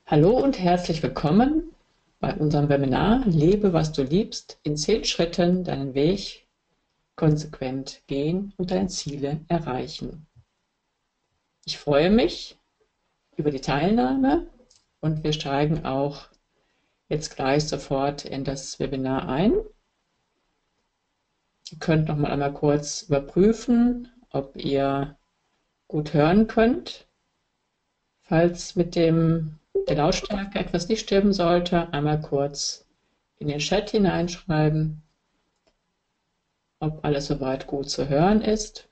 Hallo und herzlich willkommen bei unserem Webinar Lebe, was du liebst, in 10 Schritten deinen Weg konsequent gehen und deine Ziele erreichen. Ich freue mich über die Teilnahme und wir steigen auch jetzt gleich sofort in das Webinar ein. Ihr könnt noch mal einmal kurz überprüfen, ob ihr gut hören könnt. Falls mit der Lautstärke etwas nicht stimmen sollte, einmal kurz in den Chat hineinschreiben, ob alles soweit gut zu hören ist.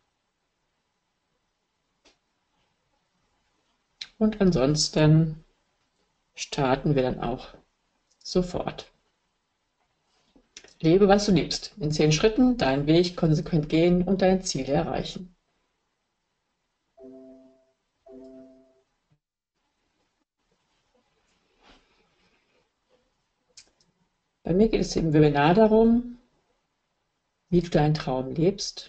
Und ansonsten starten wir dann auch sofort. Lebe, was du liebst. In 10 Schritten deinen Weg konsequent gehen und deine Ziele erreichen. Bei mir geht es im Webinar darum, wie du deinen Traum lebst.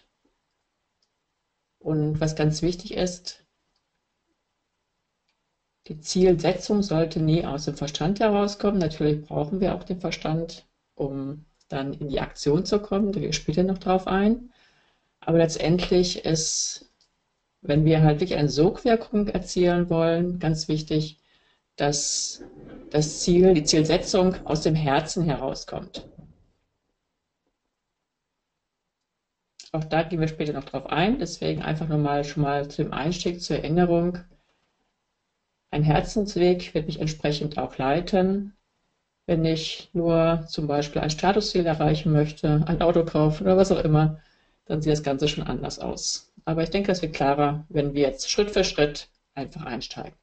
Und was ganz wichtig ist, die Zielsetzung sollte nie aus dem Verstand herauskommen. Natürlich brauchen wir auch den Verstand, um dann in die Aktion zu kommen. Da gehe ich später noch drauf ein. Aber letztendlich ist, wenn wir halt wirklich eine Sogwirkung erzielen wollen, ganz wichtig, dass das Ziel, die Zielsetzung aus dem Herzen herauskommt. Auch da gehen wir später noch drauf ein. Deswegen einfach nochmal schon mal zu dem Einstieg, zur Erinnerung. Ein Herzensweg wird mich entsprechend auch leiten. Wenn ich nur zum Beispiel ein Statusziel erreichen möchte, ein Auto kaufen oder was auch immer, dann sieht das Ganze schon anders aus. Aber ich denke, das wird klarer, wenn wir jetzt Schritt für Schritt einfach einsteigen.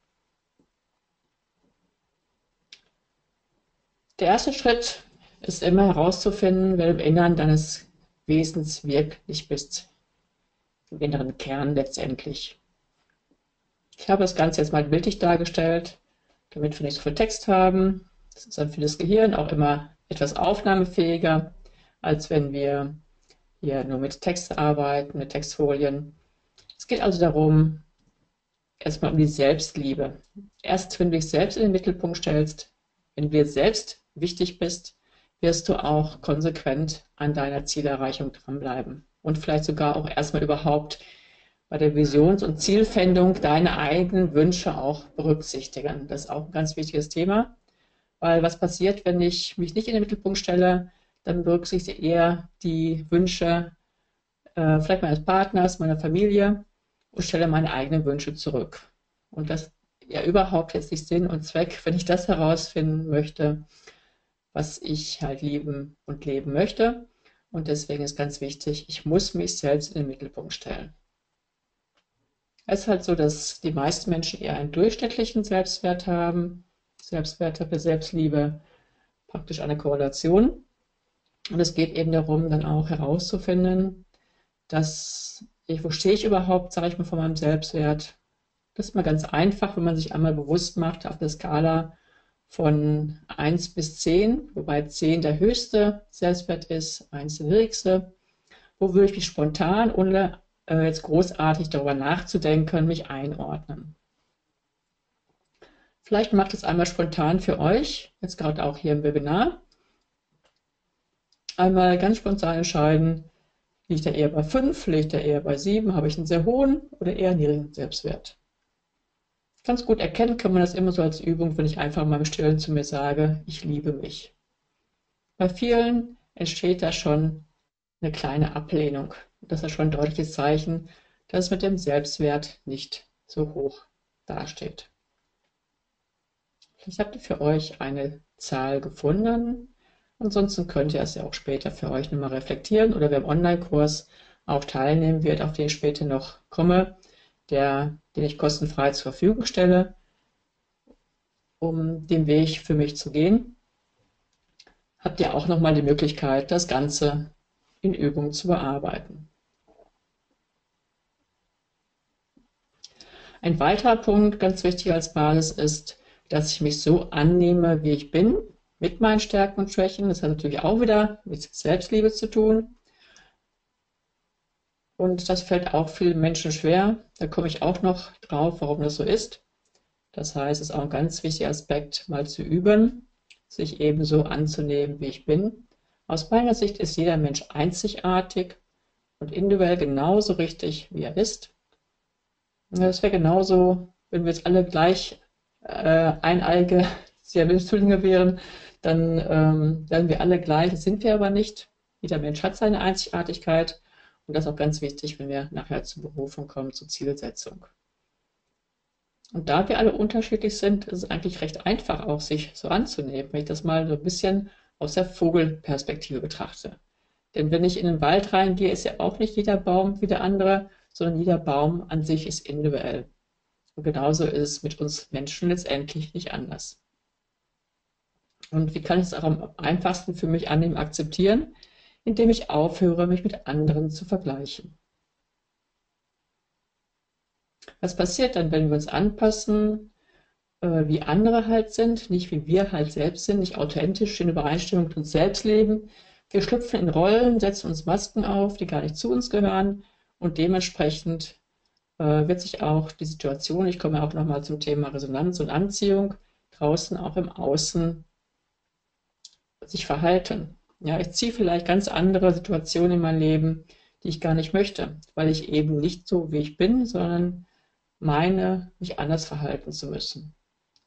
Der erste Schritt ist immer herauszufinden, wer du im Innern deines Wesens wirklich bist. Im inneren Kern letztendlich. Ich habe das Ganze jetzt mal bildlich dargestellt, damit wir nicht so viel Text haben. Das ist dann für das Gehirn auch immer etwas aufnahmefähiger, als wenn wir hier nur mit Text arbeiten, mit Textfolien. Es geht also darum, erstmal um die Selbstliebe. Erst wenn du dich selbst in den Mittelpunkt stellst, wenn du dir selbst wichtig bist, wirst du auch konsequent an deiner Zielerreichung dranbleiben und vielleicht sogar auch erstmal überhaupt bei der Visions- und Zielfindung deine eigenen Wünsche auch berücksichtigen. Das ist auch ein ganz wichtiges Thema, weil was passiert, wenn ich mich nicht in den Mittelpunkt stelle, dann berücksichtige ich eher die Wünsche vielleicht meines Partners, meiner Familie und stelle meine eigenen Wünsche zurück. Und das ja überhaupt jetzt nicht Sinn und Zweck, wenn ich das herausfinden möchte, was ich halt lieben und leben möchte. Und deswegen ist ganz wichtig, ich muss mich selbst in den Mittelpunkt stellen. Es ist halt so, dass die meisten Menschen eher einen durchschnittlichen Selbstwert haben. Selbstwert für Selbstliebe, praktisch eine Korrelation. Und es geht eben darum, dann auch herauszufinden, wo stehe ich überhaupt, sage ich mal, von meinem Selbstwert. Das ist mal ganz einfach, wenn man sich einmal bewusst macht auf der Skala von 1 bis 10, wobei 10 der höchste Selbstwert ist, 1 der niedrigste. Wo würde ich mich spontan, ohne jetzt großartig darüber nachzudenken, mich einordnen? Vielleicht macht es einmal spontan für euch, jetzt gerade auch hier im Webinar, einmal ganz spontan entscheiden, liegt er eher bei 5, liegt er eher bei 7, habe ich einen sehr hohen oder eher niedrigen Selbstwert? Ganz gut erkennen kann man das immer so als Übung, wenn ich einfach mal im Stillen zu mir sage, ich liebe mich. Bei vielen entsteht da schon eine kleine Ablehnung. Das ist schon ein deutliches Zeichen, dass es mit dem Selbstwert nicht so hoch dasteht. Vielleicht habt ihr für euch eine Zahl gefunden. Ansonsten könnt ihr es ja auch später für euch nochmal reflektieren oder wer im Online-Kurs auch teilnehmen wird, auf den ich später noch komme, den ich kostenfrei zur Verfügung stelle, um den Weg für mich zu gehen, habt ihr auch nochmal die Möglichkeit, das Ganze in Übung zu bearbeiten. Ein weiterer Punkt, ganz wichtig als Basis, ist, dass ich mich so annehme, wie ich bin, mit meinen Stärken und Schwächen. Das hat natürlich auch wieder mit Selbstliebe zu tun. Und das fällt auch vielen Menschen schwer. Da komme ich auch noch drauf, warum das so ist. Das heißt, es ist auch ein ganz wichtiger Aspekt, mal zu üben, sich eben so anzunehmen, wie ich bin. Aus meiner Sicht ist jeder Mensch einzigartig und individuell genauso richtig, wie er ist. Es wäre genauso, wenn wir jetzt alle gleich eineige Zwillinge wären, dann wären wir alle gleich. Das sind wir aber nicht. Jeder Mensch hat seine Einzigartigkeit und das ist auch ganz wichtig, wenn wir nachher zur Berufung kommen, zur Zielsetzung. Und da wir alle unterschiedlich sind, ist es eigentlich recht einfach auch, sich so anzunehmen, wenn ich das mal so ein bisschen aus der Vogelperspektive betrachte. Denn wenn ich in den Wald reingehe, ist ja auch nicht jeder Baum wie der andere, sondern jeder Baum an sich ist individuell. Und genauso ist es mit uns Menschen letztendlich nicht anders. Und wie kann ich es auch am einfachsten für mich annehmen, akzeptieren? Indem ich aufhöre, mich mit anderen zu vergleichen. Was passiert dann, wenn wir uns anpassen, wie andere halt sind, nicht wie wir halt selbst sind, nicht authentisch in Übereinstimmung mit uns selbst leben? Wir schlüpfen in Rollen, setzen uns Masken auf, die gar nicht zu uns gehören und dementsprechend wird sich auch die Situation, ich komme auch nochmal zum Thema Resonanz und Anziehung, draußen auch im Außen sich verhalten. Ja, ich ziehe vielleicht ganz andere Situationen in mein Leben, die ich gar nicht möchte, weil ich eben nicht so wie ich bin, sondern meine, mich anders verhalten zu müssen.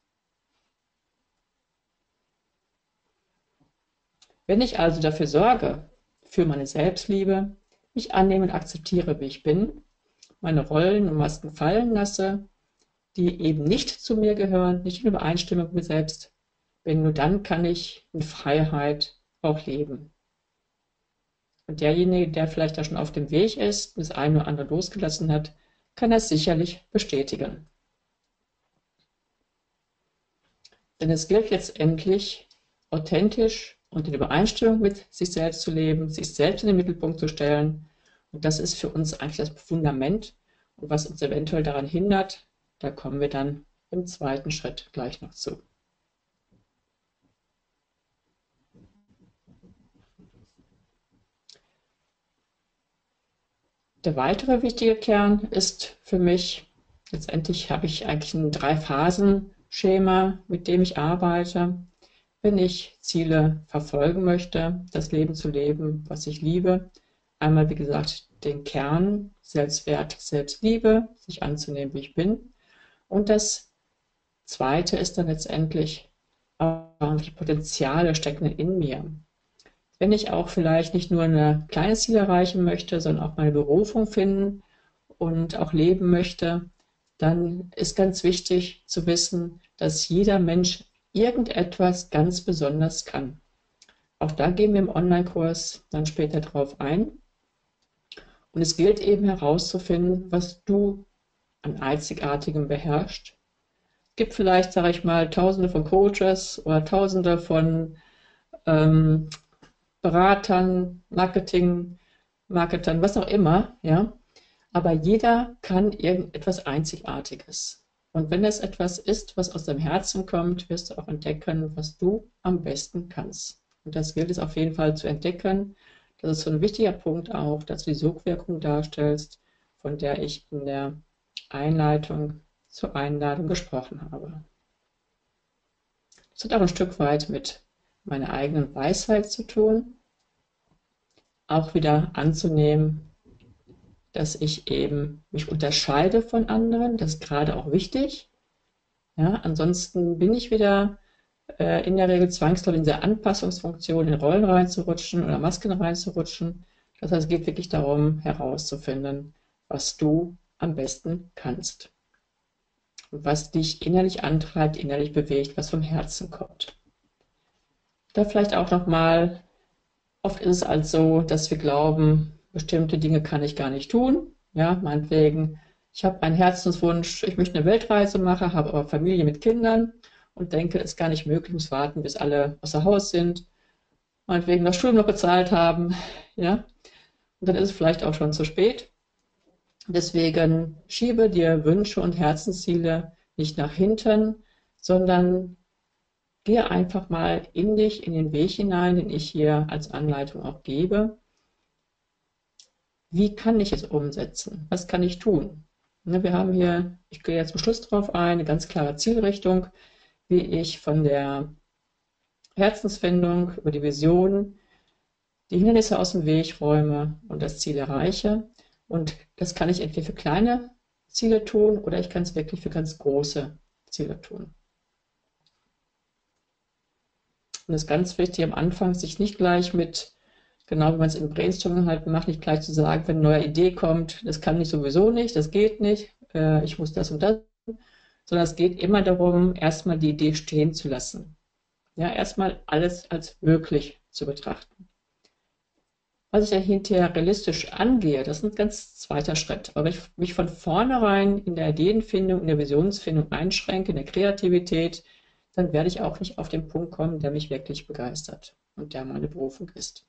Wenn ich also dafür sorge, für meine Selbstliebe, mich annehme und akzeptiere, wie ich bin, meine Rollen und Masken fallen lasse, die eben nicht zu mir gehören, nicht in Übereinstimmung mit mir selbst bin, nur dann kann ich in Freiheit auch leben. Und derjenige, der vielleicht da schon auf dem Weg ist, das eine oder andere losgelassen hat, kann das sicherlich bestätigen. Denn es gilt letztendlich, authentisch und in Übereinstimmung mit sich selbst zu leben, sich selbst in den Mittelpunkt zu stellen. Und das ist für uns eigentlich das Fundament. Und was uns eventuell daran hindert, da kommen wir dann im zweiten Schritt gleich noch zu. Der weitere wichtige Kern ist für mich, letztendlich habe ich eigentlich ein 3-Phasen-Schema, mit dem ich arbeite. Wenn ich Ziele verfolgen möchte, das Leben zu leben, was ich liebe, einmal, wie gesagt, den Kern, Selbstwert, Selbstliebe, sich anzunehmen, wie ich bin. Und das zweite ist dann letztendlich, die Potenziale stecken in mir. Wenn ich auch vielleicht nicht nur ein kleines Ziel erreichen möchte, sondern auch meine Berufung finden und auch leben möchte, dann ist ganz wichtig zu wissen, dass jeder Mensch irgendetwas ganz besonders kann. Auch da gehen wir im Online-Kurs dann später drauf ein. Und es gilt eben herauszufinden, was du an Einzigartigem beherrschst. Es gibt vielleicht, sage ich mal, Tausende von Coaches oder Tausende von Beratern, Marketern, was auch immer, ja. Aber jeder kann irgendetwas Einzigartiges. Und wenn es etwas ist, was aus deinem Herzen kommt, wirst du auch entdecken, was du am besten kannst. Und das gilt es auf jeden Fall zu entdecken. Das ist so ein wichtiger Punkt auch, dass du die Sogwirkung darstellst, von der ich in der Einleitung zur Einladung gesprochen habe. Das hat auch ein Stück weit mit meiner eigenen Weisheit zu tun. Auch wieder anzunehmen, dass ich eben mich unterscheide von anderen. Das ist gerade auch wichtig. Ja, ansonsten bin ich wieder in der Regel zwangsläufig in dieser Anpassungsfunktion in Rollen reinzurutschen oder Masken reinzurutschen. Das heißt, es geht wirklich darum, herauszufinden, was du am besten kannst. Und was dich innerlich antreibt, innerlich bewegt, was vom Herzen kommt. Da vielleicht auch nochmal, oft ist es halt so, dass wir glauben, bestimmte Dinge kann ich gar nicht tun. Ja, meinetwegen, ich habe einen Herzenswunsch, ich möchte eine Weltreise machen, habe aber Familie mit Kindern und denke, es ist gar nicht möglich, muss warten, bis alle außer Haus sind, meinetwegen das Studium noch bezahlt haben, ja, und dann ist es vielleicht auch schon zu spät. Deswegen schiebe dir Wünsche und Herzensziele nicht nach hinten, sondern gehe einfach mal in dich, in den Weg hinein, den ich hier als Anleitung auch gebe. Wie kann ich es umsetzen? Was kann ich tun? Ne, wir haben hier, ich gehe jetzt zum Schluss drauf ein, eine ganz klare Zielrichtung, wie ich von der Herzensfindung über die Vision die Hindernisse aus dem Weg räume und das Ziel erreiche. Und das kann ich entweder für kleine Ziele tun oder ich kann es wirklich für ganz große Ziele tun. Und es ist ganz wichtig am Anfang, sich nicht gleich mit, genau wie man es im Brainstorming halt macht, nicht gleich zu sagen, wenn eine neue Idee kommt, das kann ich sowieso nicht, das geht nicht, ich muss das und das, sondern es geht immer darum, erstmal die Idee stehen zu lassen. Ja, erstmal alles als möglich zu betrachten. Was ich ja hinterher realistisch angehe, das ist ein ganz zweiter Schritt. Aber wenn ich mich von vornherein in der Ideenfindung, in der Visionsfindung einschränke, in der Kreativität, dann werde ich auch nicht auf den Punkt kommen, der mich wirklich begeistert und der meine Berufung ist.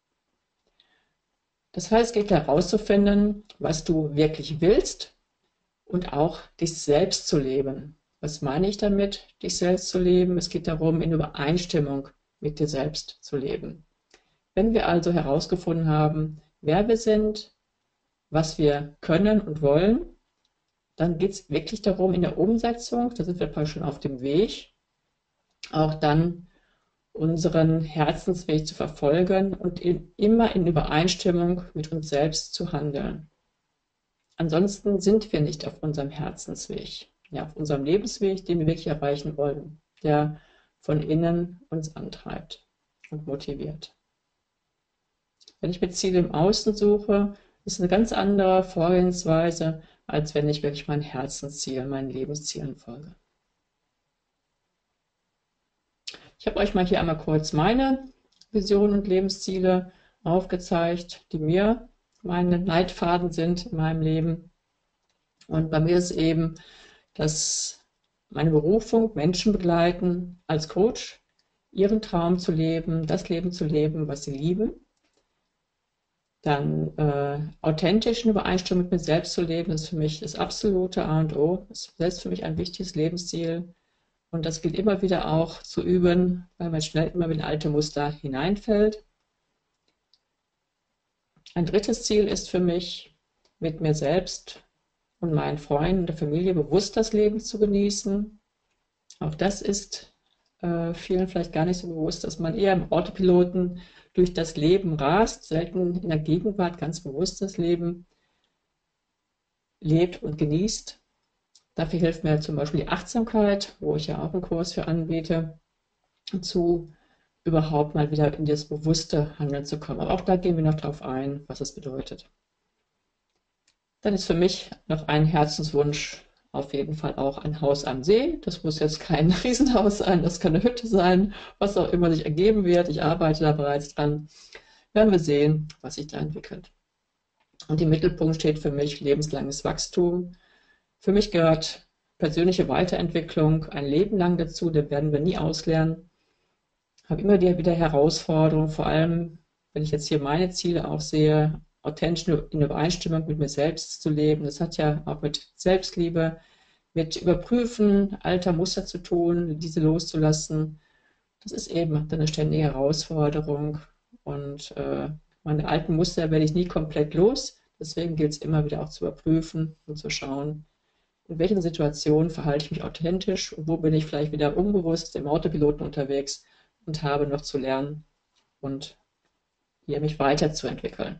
Das heißt, es geht herauszufinden, was du wirklich willst und auch dich selbst zu leben. Was meine ich damit, dich selbst zu leben? Es geht darum, in Übereinstimmung mit dir selbst zu leben. Wenn wir also herausgefunden haben, wer wir sind, was wir können und wollen, dann geht es wirklich darum, in der Umsetzung, da sind wir schon auf dem Weg, auch dann unseren Herzensweg zu verfolgen und immer in Übereinstimmung mit uns selbst zu handeln. Ansonsten sind wir nicht auf unserem Herzensweg, ja, auf unserem Lebensweg, den wir wirklich erreichen wollen, der von innen uns antreibt und motiviert. Wenn ich mir Ziele im Außen suche, ist eine ganz andere Vorgehensweise, als wenn ich wirklich mein Herzensziel, meinen Lebenszielen folge. Ich habe euch mal hier einmal kurz meine Visionen und Lebensziele aufgezeigt, die mir meine Leitfaden sind in meinem Leben. Und bei mir ist eben, dass meine Berufung, Menschen begleiten, als Coach, ihren Traum zu leben, das Leben zu leben, was sie lieben. Dann authentisch in Übereinstimmung mit mir selbst zu leben, ist für mich das absolute A und O. Das ist selbst für mich ein wichtiges Lebensziel. Und das gilt immer wieder auch zu üben, weil man schnell immer in alte Muster hineinfällt. Ein drittes Ziel ist für mich, mit mir selbst und meinen Freunden und der Familie bewusst das Leben zu genießen. Auch das ist vielen vielleicht gar nicht so bewusst, dass man eher im Autopiloten durch das Leben rast, selten in der Gegenwart ganz bewusst das Leben lebt und genießt. Dafür hilft mir zum Beispiel die Achtsamkeit, wo ich ja auch einen Kurs für anbiete, zu überhaupt mal wieder in das bewusste Handeln zu kommen. Aber auch da gehen wir noch drauf ein, was es bedeutet. Dann ist für mich noch ein Herzenswunsch auf jeden Fall auch ein Haus am See. Das muss jetzt kein Riesenhaus sein, das kann eine Hütte sein, was auch immer sich ergeben wird. Ich arbeite da bereits dran. Werden wir sehen, was sich da entwickelt. Und im Mittelpunkt steht für mich lebenslanges Wachstum. Für mich gehört persönliche Weiterentwicklung ein Leben lang dazu, das werden wir nie auslernen. Ich habe immer wieder Herausforderungen, vor allem, wenn ich jetzt hier meine Ziele auch sehe, authentisch in Übereinstimmung mit mir selbst zu leben. Das hat ja auch mit Selbstliebe, mit Überprüfen alter Muster zu tun, diese loszulassen. Das ist eben eine ständige Herausforderung. Und meine alten Muster werde ich nie komplett los. Deswegen gilt es immer wieder auch zu überprüfen und zu schauen, in welchen Situationen verhalte ich mich authentisch und wo bin ich vielleicht wieder unbewusst im Autopiloten unterwegs und habe noch zu lernen und hier mich weiterzuentwickeln.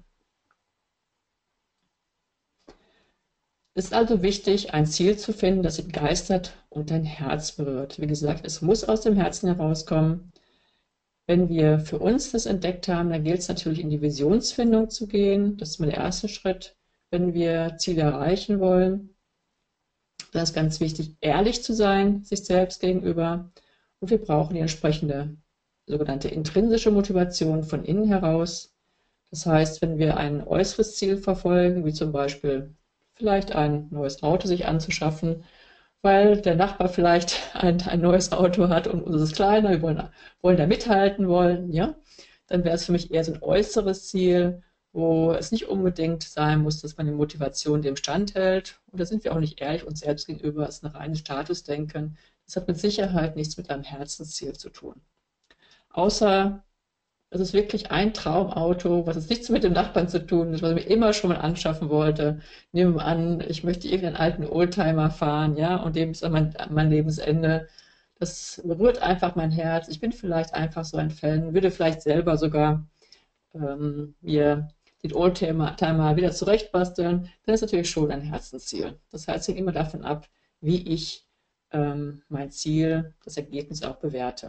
Es ist also wichtig, ein Ziel zu finden, das dich begeistert und dein Herz berührt. Wie gesagt, es muss aus dem Herzen herauskommen. Wenn wir für uns das entdeckt haben, dann gilt es natürlich in die Visionsfindung zu gehen. Das ist mal der erste Schritt, wenn wir Ziele erreichen wollen. Da ist ganz wichtig, ehrlich zu sein, sich selbst gegenüber. Und wir brauchen die entsprechende sogenannte intrinsische Motivation von innen heraus. Das heißt, wenn wir ein äußeres Ziel verfolgen, wie zum Beispiel vielleicht ein neues Auto sich anzuschaffen, weil der Nachbar vielleicht ein neues Auto hat und uns ist kleiner, wir wollen da mithalten wollen, ja, dann wäre es für mich eher so ein äußeres Ziel, wo es nicht unbedingt sein muss, dass man die Motivation dem standhält. Und da sind wir auch nicht ehrlich uns selbst gegenüber, es ist ein reines Statusdenken. Das hat mit Sicherheit nichts mit einem Herzensziel zu tun. Außer Das ist wirklich ein Traumauto, was jetzt nichts mit dem Nachbarn zu tun hat, was ich mir immer schon mal anschaffen wollte. Nehmen wir an, ich möchte irgendeinen alten Oldtimer fahren, ja, und dem ist an mein Lebensende. Das berührt einfach mein Herz. Ich bin vielleicht einfach so ein Fan, würde vielleicht selber sogar mir den Oldtimer wieder zurechtbasteln. Das ist natürlich schon ein Herzensziel. Das heißt, es hängt immer davon ab, wie ich mein Ziel, das Ergebnis auch bewerte.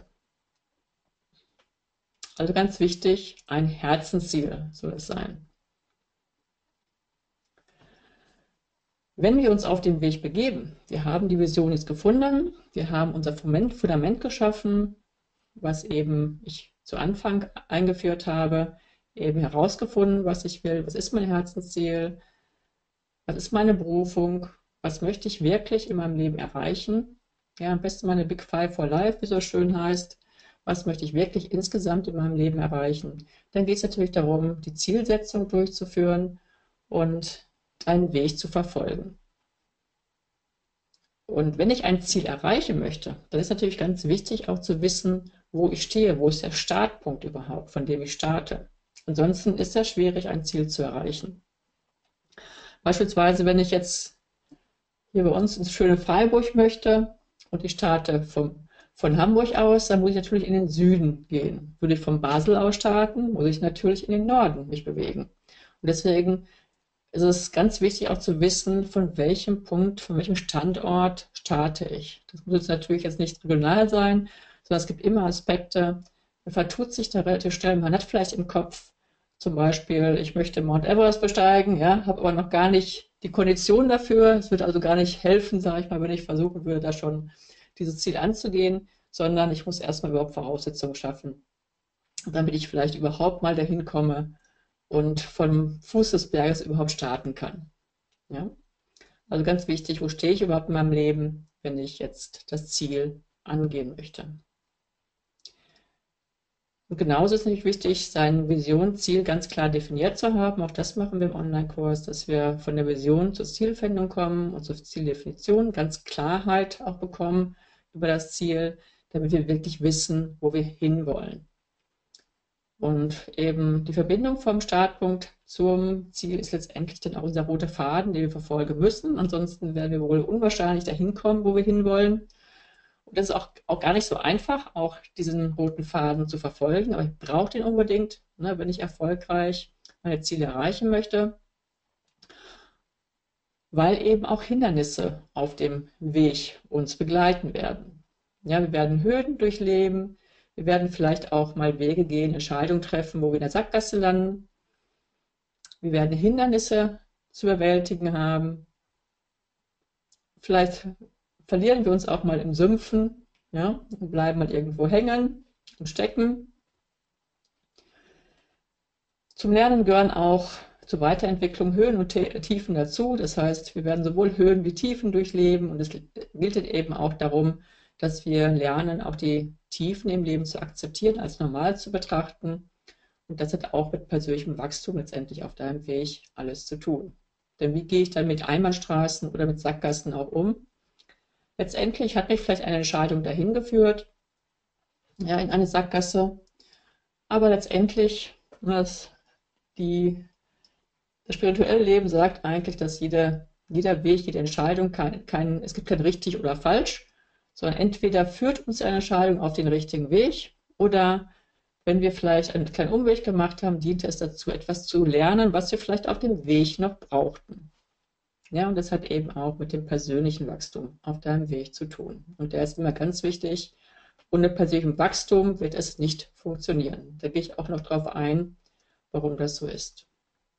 Also ganz wichtig, ein Herzensziel soll es sein. Wenn wir uns auf den Weg begeben, wir haben die Vision jetzt gefunden, wir haben unser Fundament geschaffen, was eben ich zu Anfang eingeführt habe, eben herausgefunden, was ich will, was ist mein Herzensziel, was ist meine Berufung, was möchte ich wirklich in meinem Leben erreichen. Ja, am besten meine Big Five for Life, wie so schön heißt. Was möchte ich wirklich insgesamt in meinem Leben erreichen? Dann geht es natürlich darum, die Zielsetzung durchzuführen und einen Weg zu verfolgen. Und wenn ich ein Ziel erreichen möchte, dann ist natürlich ganz wichtig auch zu wissen, wo ich stehe, wo ist der Startpunkt überhaupt, von dem ich starte. Ansonsten ist es schwierig, ein Ziel zu erreichen. Beispielsweise, wenn ich jetzt hier bei uns ins schöne Freiburg möchte und ich starte von Hamburg aus, dann muss ich natürlich in den Süden gehen. Würde ich von Basel aus starten, muss ich natürlich in den Norden mich bewegen. Und deswegen ist es ganz wichtig auch zu wissen, von welchem Punkt, von welchem Standort starte ich. Das muss jetzt natürlich jetzt nicht regional sein, sondern es gibt immer Aspekte. Man vertut sich da relativ schnell. Man hat vielleicht im Kopf zum Beispiel, ich möchte Mount Everest besteigen, ja, habe aber noch gar nicht die Kondition dafür. Es wird also gar nicht helfen, sage ich mal, wenn ich versuchen würde, da schon dieses Ziel anzugehen, sondern ich muss erstmal überhaupt Voraussetzungen schaffen, damit ich vielleicht überhaupt mal dahin komme und vom Fuß des Berges überhaupt starten kann. Ja? Also ganz wichtig, wo stehe ich überhaupt in meinem Leben, wenn ich jetzt das Ziel angehen möchte. Und genauso ist es natürlich wichtig, sein Vision, Ziel ganz klar definiert zu haben. Auch das machen wir im Online-Kurs, dass wir von der Vision zur Zielfindung kommen und zur Zieldefinition, ganz Klarheit auch bekommen über das Ziel, damit wir wirklich wissen, wo wir hinwollen. Und eben die Verbindung vom Startpunkt zum Ziel ist letztendlich dann auch unser roter Faden, den wir verfolgen müssen. Ansonsten werden wir wohl unwahrscheinlich dahin kommen, wo wir hinwollen. Und das ist auch gar nicht so einfach, auch diesen roten Faden zu verfolgen. Aber ich brauche den unbedingt, ne, wenn ich erfolgreich meine Ziele erreichen möchte. Weil eben auch Hindernisse auf dem Weg uns begleiten werden. Ja, wir werden Hürden durchleben. Wir werden vielleicht auch mal Wege gehen, Entscheidungen treffen, wo wir in der Sackgasse landen. Wir werden Hindernisse zu überwältigen haben. Vielleicht verlieren wir uns auch mal im Sümpfen, ja, und bleiben mal irgendwo hängen und stecken. Zum Lernen gehören auch zur Weiterentwicklung Höhen und Tiefen dazu. Das heißt, wir werden sowohl Höhen wie Tiefen durchleben und es gilt eben auch darum, dass wir lernen, auch die Tiefen im Leben zu akzeptieren, als normal zu betrachten. Und das hat auch mit persönlichem Wachstum letztendlich auf deinem Weg alles zu tun. Denn wie gehe ich dann mit Einbahnstraßen oder mit Sackgassen auch um? Letztendlich hat mich vielleicht eine Entscheidung dahin geführt, ja, in eine Sackgasse. Aber letztendlich, das spirituelle Leben sagt eigentlich, dass jeder Weg, jede Entscheidung, es gibt kein richtig oder falsch, sondern entweder führt uns eine Entscheidung auf den richtigen Weg oder wenn wir vielleicht einen kleinen Umweg gemacht haben, dient es dazu, etwas zu lernen, was wir vielleicht auf dem Weg noch brauchten. Ja, und das hat eben auch mit dem persönlichen Wachstum auf deinem Weg zu tun. Und der ist immer ganz wichtig. Ohne persönlichem Wachstum wird es nicht funktionieren. Da gehe ich auch noch drauf ein, warum das so ist.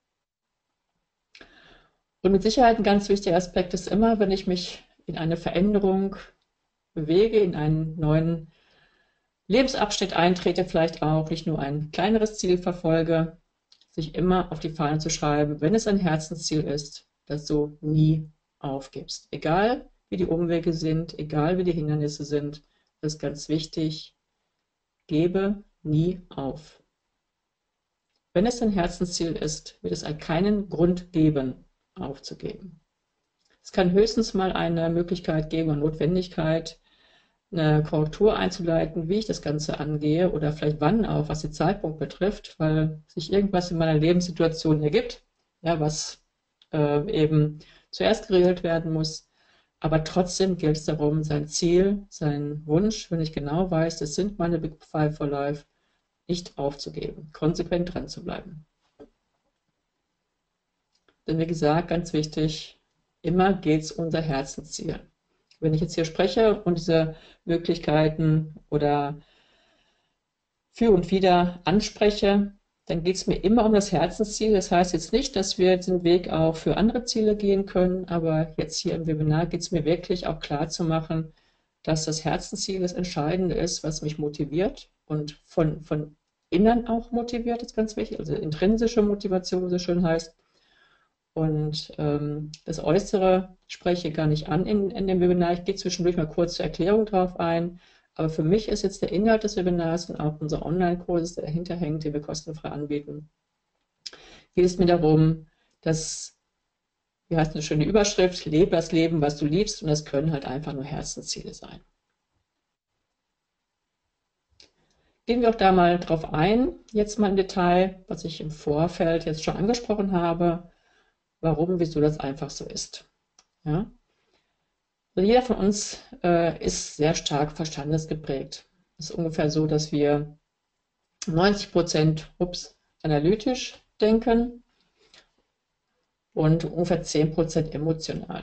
Und mit Sicherheit ein ganz wichtiger Aspekt ist immer, wenn ich mich in eine Veränderung bewege, in einen neuen Lebensabschnitt eintrete, vielleicht auch nicht nur ein kleineres Ziel verfolge, sich immer auf die Fahne zu schreiben, wenn es ein Herzensziel ist, dass du nie aufgibst. Egal wie die Umwege sind, egal wie die Hindernisse sind, das ist ganz wichtig, gebe nie auf. Wenn es ein Herzensziel ist, wird es keinen Grund geben, aufzugeben. Es kann höchstens mal eine Möglichkeit geben und Notwendigkeit, eine Korrektur einzuleiten, wie ich das Ganze angehe oder vielleicht wann auch, was den Zeitpunkt betrifft, weil sich irgendwas in meiner Lebenssituation ergibt, ja, was eben zuerst geregelt werden muss. Aber trotzdem gilt es darum, sein Ziel, seinen Wunsch, wenn ich genau weiß, das sind meine Big Five for Life, nicht aufzugeben, konsequent dran zu bleiben. Denn wie gesagt, ganz wichtig, immer geht es um unser Herzensziel. Wenn ich jetzt hier spreche und diese Möglichkeiten oder für und wieder anspreche, dann geht es mir immer um das Herzensziel. Das heißt jetzt nicht, dass wir den Weg auch für andere Ziele gehen können, aber jetzt hier im Webinar geht es mir wirklich auch klar zu machen, dass das Herzensziel das Entscheidende ist, was mich motiviert und von innen auch motiviert, ist ganz wichtig, also intrinsische Motivation, wie so schön heißt. Und das Äußere spreche ich gar nicht an in dem Webinar. Ich gehe zwischendurch mal kurz zur Erklärung drauf ein. Aber für mich ist jetzt der Inhalt des Webinars und auch unser Online-Kurs, der dahinter hängt, den wir kostenfrei anbieten, geht es mir darum, dass, wie heißt eine schöne Überschrift, lebe das Leben, was du liebst, und das können halt einfach nur Herzensziele sein. Gehen wir auch da mal drauf ein, jetzt mal im Detail, was ich im Vorfeld jetzt schon angesprochen habe, warum, wieso das einfach so ist. Ja? Also jeder von uns ist sehr stark verstandesgeprägt. Es ist ungefähr so, dass wir 90% analytisch denken und ungefähr 10% emotional.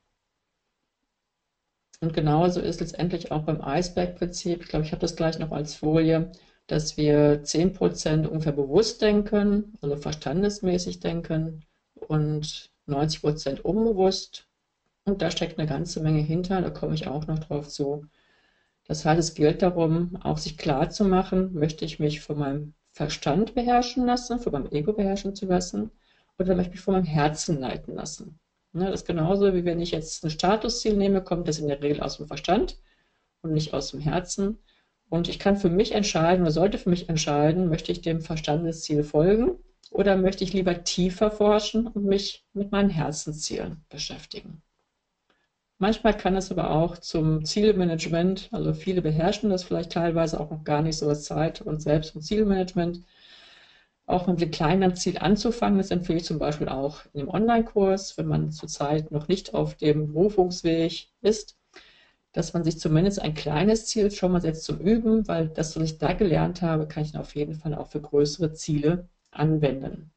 Und genauso ist letztendlich auch beim Eisbergprinzip, ich glaube, ich habe das gleich noch als Folie, dass wir 10% ungefähr bewusst denken, also verstandesmäßig denken, und 90% unbewusst. Und da steckt eine ganze Menge hinter, da komme ich auch noch drauf zu. Das heißt, es gilt darum, auch sich klar zu machen, möchte ich mich von meinem Verstand beherrschen lassen, von meinem Ego beherrschen zu lassen, oder möchte ich mich von meinem Herzen leiten lassen. Ne, das ist genauso, wie wenn ich jetzt ein Statusziel nehme, kommt das in der Regel aus dem Verstand und nicht aus dem Herzen. Und ich kann für mich entscheiden, oder sollte für mich entscheiden, möchte ich dem Verstandesziel folgen oder möchte ich lieber tiefer forschen und mich mit meinen Herzenszielen beschäftigen. Manchmal kann es aber auch zum Zielmanagement, also viele beherrschen das vielleicht teilweise auch noch gar nicht so als Zeit- und Selbst- und Zielmanagement, auch mit einem kleinen Ziel anzufangen. Das empfehle ich zum Beispiel auch in dem Online-Kurs, wenn man zurzeit noch nicht auf dem Berufungsweg ist, dass man sich zumindest ein kleines Ziel schon mal setzt zum Üben, weil das, was ich da gelernt habe, kann ich dann auf jeden Fall auch für größere Ziele anwenden.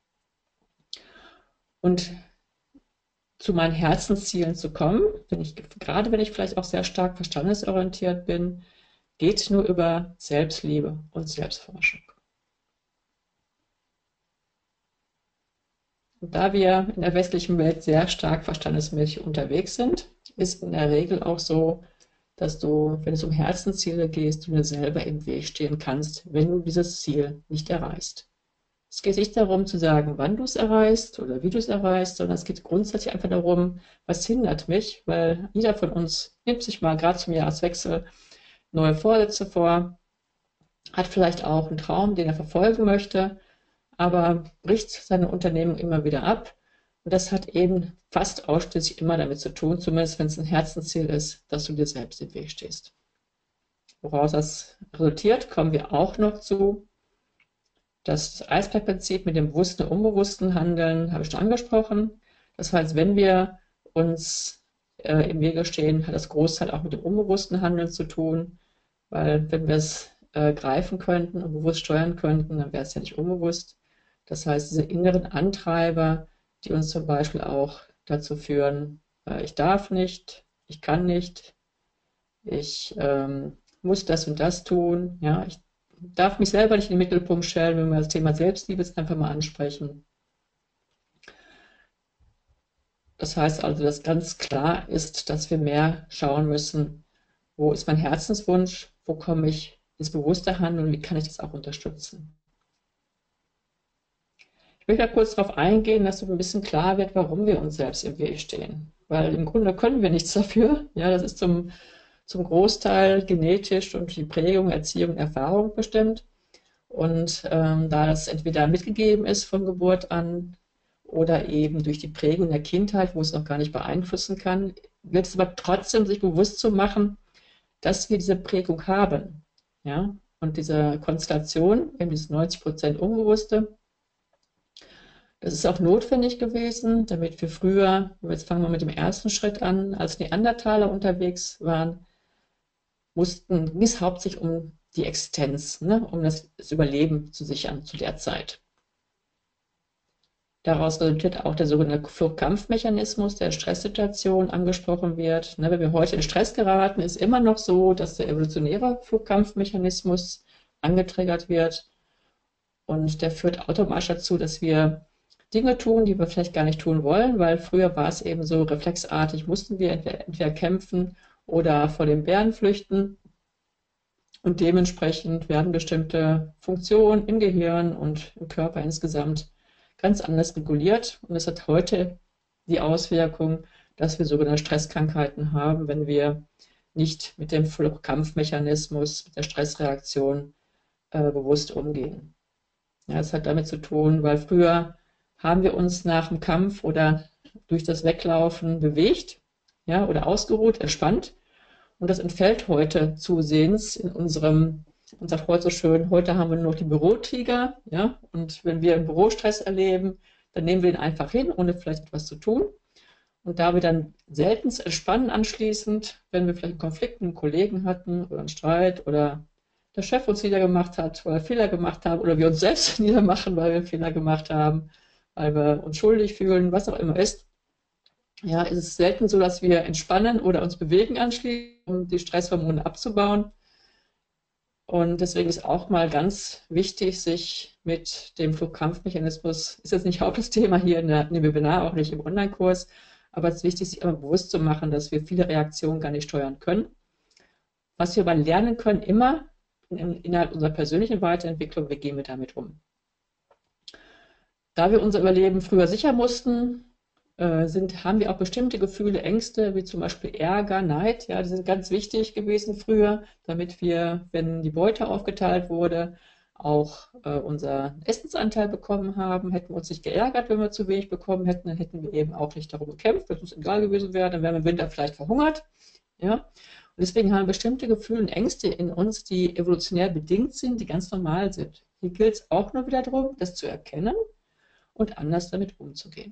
Und zu meinen Herzenszielen zu kommen, gerade wenn ich vielleicht auch sehr stark verstandesorientiert bin, geht nur über Selbstliebe und Selbstforschung. Und da wir in der westlichen Welt sehr stark verstandesmäßig unterwegs sind, ist in der Regel auch so, dass du, wenn es um Herzensziele geht, du dir selber im Weg stehen kannst, wenn du dieses Ziel nicht erreichst. Es geht nicht darum zu sagen, wann du es erreichst oder wie du es erreichst, sondern es geht grundsätzlich einfach darum, was hindert mich, weil jeder von uns nimmt sich mal gerade zum Jahreswechsel neue Vorsätze vor, hat vielleicht auch einen Traum, den er verfolgen möchte, aber bricht seine Unternehmung immer wieder ab. Und das hat eben fast ausschließlich immer damit zu tun, zumindest wenn es ein Herzensziel ist, dass du dir selbst im Weg stehst. Woraus das resultiert, kommen wir auch noch zu. Das Eisbergprinzip mit dem bewussten und unbewussten Handeln habe ich schon angesprochen. Das heißt, wenn wir uns im Wege stehen, hat das Großteil auch mit dem unbewussten Handeln zu tun, weil wenn wir es greifen könnten und bewusst steuern könnten, dann wäre es ja nicht unbewusst. Das heißt, diese inneren Antreiber, die uns zum Beispiel auch dazu führen, ich darf nicht, ich kann nicht, ich muss das und das tun, ja, ich darf mich selber nicht in den Mittelpunkt stellen, wenn wir das Thema Selbstliebe jetzt einfach mal ansprechen. Das heißt also, dass ganz klar ist, dass wir mehr schauen müssen, wo ist mein Herzenswunsch, wo komme ich ins bewusste Handeln und wie kann ich das auch unterstützen. Ich möchte da kurz darauf eingehen, dass so ein bisschen klar wird, warum wir uns selbst im Weg stehen. Weil im Grunde können wir nichts dafür. Ja, das ist zum Großteil genetisch und die Prägung, Erziehung, Erfahrung bestimmt. Und da das entweder mitgegeben ist von Geburt an oder eben durch die Prägung der Kindheit, wo es noch gar nicht beeinflussen kann, gilt es aber trotzdem, sich bewusst zu machen, dass wir diese Prägung haben. Ja? Und diese Konstellation, eben dieses 90% Unbewusste, das ist auch notwendig gewesen, damit wir früher, jetzt fangen wir mit dem ersten Schritt an, als Neandertaler unterwegs waren, ging es hauptsächlich um die Existenz, ne? Um das Überleben zu sichern zu der Zeit. Daraus resultiert auch der sogenannte Fluchtkampfmechanismus, der in Stresssituationen angesprochen wird. Ne, wenn wir heute in Stress geraten, ist immer noch so, dass der evolutionäre Fluchtkampfmechanismus angetriggert wird. Und der führt automatisch dazu, dass wir Dinge tun, die wir vielleicht gar nicht tun wollen, weil früher war es eben so reflexartig, mussten wir entweder kämpfen oder vor den Bären flüchten. Und dementsprechend werden bestimmte Funktionen im Gehirn und im Körper insgesamt ganz anders reguliert. Und es hat heute die Auswirkung, dass wir sogenannte Stresskrankheiten haben, wenn wir nicht mit dem Kampfmechanismus, mit der Stressreaktion bewusst umgehen. Ja, das hat damit zu tun, weil früher haben wir uns nach dem Kampf oder durch das Weglaufen bewegt, ja, oder ausgeruht, entspannt. Und das entfällt heute zusehends in unserem, man sagt heute so schön, heute haben wir nur noch die Bürotiger, ja, und wenn wir im Büro Stress erleben, dann nehmen wir ihn einfach hin, ohne vielleicht etwas zu tun. Und da wir dann selten entspannen anschließend, wenn wir vielleicht einen Konflikt mit einem Kollegen hatten oder einen Streit oder der Chef uns niedergemacht hat oder Fehler gemacht haben oder wir uns selbst niedermachen, weil wir einen Fehler gemacht haben, weil wir uns schuldig fühlen, was auch immer ist, ja, ist es selten so, dass wir entspannen oder uns bewegen anschließend, um die Stresshormone abzubauen. Und deswegen ist auch mal ganz wichtig, sich mit dem Fluchtkampfmechanismus, ist jetzt nicht Hauptthema hier in dem Webinar, auch nicht im Online-Kurs, aber es ist wichtig, sich immer bewusst zu machen, dass wir viele Reaktionen gar nicht steuern können. Was wir aber lernen können, immer innerhalb unserer persönlichen Weiterentwicklung, wie gehen wir damit um. Da wir unser Überleben früher sichern mussten, haben wir auch bestimmte Gefühle, Ängste, wie zum Beispiel Ärger, Neid, ja, die sind ganz wichtig gewesen früher, damit wir, wenn die Beute aufgeteilt wurde, auch unseren Essensanteil bekommen haben. Hätten wir uns nicht geärgert, wenn wir zu wenig bekommen hätten, dann hätten wir eben auch nicht darum gekämpft, dass uns egal gewesen wäre, dann wären wir im Winter vielleicht verhungert. Ja? Und deswegen haben wir bestimmte Gefühle und Ängste in uns, die evolutionär bedingt sind, die ganz normal sind. Hier gilt es auch nur wieder darum, das zu erkennen und anders damit umzugehen.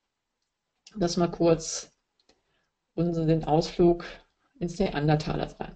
Das mal kurz den Ausflug ins Neandertaler.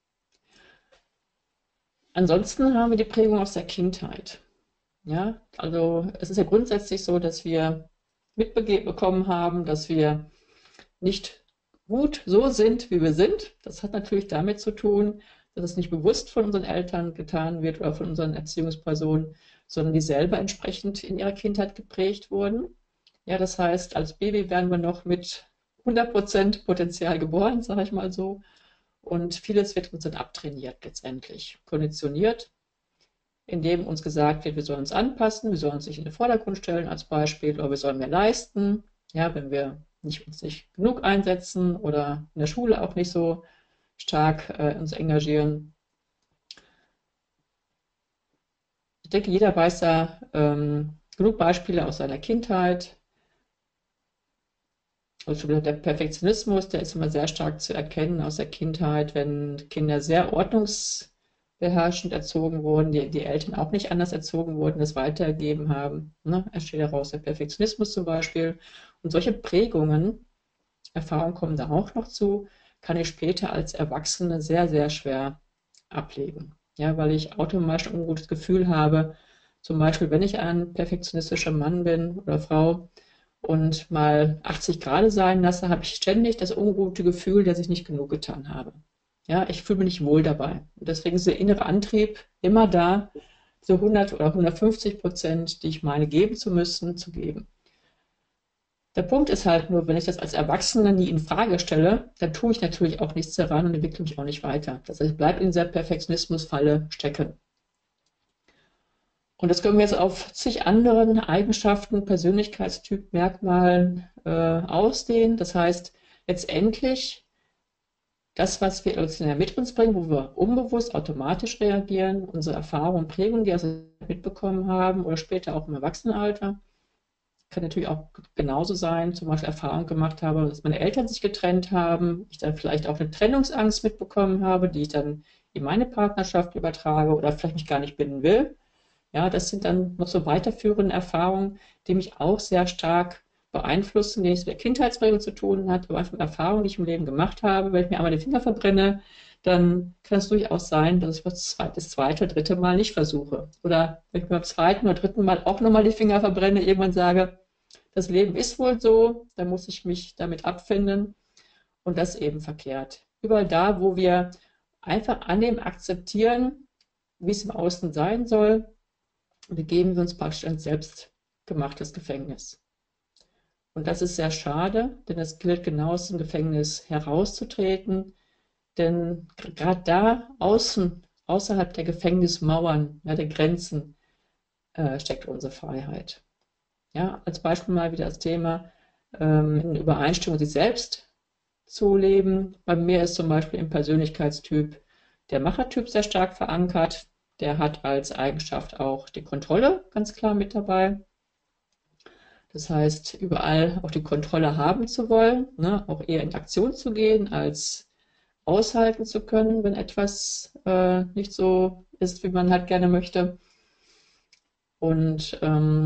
Ansonsten haben wir die Prägung aus der Kindheit. Ja, also es ist ja grundsätzlich so, dass wir mitbekommen haben, dass wir nicht gut so sind, wie wir sind. Das hat natürlich damit zu tun, dass es nicht bewusst von unseren Eltern getan wird oder von unseren Erziehungspersonen, sondern die selber entsprechend in ihrer Kindheit geprägt wurden. Ja, das heißt, als Baby werden wir noch mit 100% Potenzial geboren, sage ich mal so. Und vieles wird uns dann abtrainiert letztendlich, konditioniert, indem uns gesagt wird, wir sollen uns anpassen, wir sollen uns nicht in den Vordergrund stellen als Beispiel, oder wir sollen mehr leisten. Ja, wenn wir uns nicht genug einsetzen oder in der Schule auch nicht so stark uns engagieren. Ich denke, jeder weiß da genug Beispiele aus seiner Kindheit. Also der Perfektionismus, der ist immer sehr stark zu erkennen aus der Kindheit, wenn Kinder sehr ordnungsbeherrschend erzogen wurden, die Eltern auch nicht anders erzogen wurden, das weitergegeben haben. Ne? Entsteht daraus der Perfektionismus zum Beispiel. Und solche Prägungen, Erfahrungen kommen da auch noch zu, kann ich später als Erwachsene sehr, sehr schwer ablegen. Ja, weil ich automatisch ein ungutes Gefühl habe, zum Beispiel, wenn ich ein perfektionistischer Mann bin oder Frau, und mal 80 Grad sein lasse, habe ich ständig das ungute Gefühl, dass ich nicht genug getan habe. Ja, ich fühle mich nicht wohl dabei. Und deswegen ist der innere Antrieb immer da, so 100 oder 150%, die ich meine, geben zu müssen, zu geben. Der Punkt ist halt nur, wenn ich das als Erwachsener nie in Frage stelle, dann tue ich natürlich auch nichts daran und entwickle mich auch nicht weiter. Das heißt, ich bleibe in dieser Perfektionismusfalle stecken. Und das können wir jetzt auf zig anderen Eigenschaften, Persönlichkeitstyp, Merkmalen ausdehnen. Das heißt, letztendlich das, was wir evolutionär mit uns bringen, wo wir unbewusst automatisch reagieren, unsere Erfahrungen und Prägungen, die wir mitbekommen haben oder später auch im Erwachsenenalter, kann natürlich auch genauso sein, zum Beispiel Erfahrung gemacht habe, dass meine Eltern sich getrennt haben, ich dann vielleicht auch eine Trennungsangst mitbekommen habe, die ich dann in meine Partnerschaft übertrage oder vielleicht mich gar nicht binden will. Ja, das sind dann noch so weiterführende Erfahrungen, die mich auch sehr stark beeinflussen, die nichts mit der Kindheitsprägung zu tun hat, aber einfach mit Erfahrungen, die ich im Leben gemacht habe. Wenn ich mir einmal die Finger verbrenne, dann kann es durchaus sein, dass ich das zweite, dritte Mal nicht versuche. Oder wenn ich beim zweiten oder dritten Mal auch nochmal die Finger verbrenne, irgendwann sage, das Leben ist wohl so, dann muss ich mich damit abfinden und das eben verkehrt. Überall da, wo wir einfach annehmen, akzeptieren, wie es im Außen sein soll, begeben wir uns praktisch in ein selbstgemachtes Gefängnis. Und das ist sehr schade, denn es gilt genau aus dem Gefängnis herauszutreten, denn gerade da außerhalb der Gefängnismauern, ja, der Grenzen, steckt unsere Freiheit. Ja, als Beispiel mal wieder das Thema, in Übereinstimmung mit sich selbst zu leben. Bei mir ist zum Beispiel im Persönlichkeitstyp der Machertyp sehr stark verankert. Der hat als Eigenschaft auch die Kontrolle ganz klar mit dabei. Das heißt, überall auch die Kontrolle haben zu wollen, ne, auch eher in Aktion zu gehen, als aushalten zu können, wenn etwas nicht so ist, wie man halt gerne möchte. Und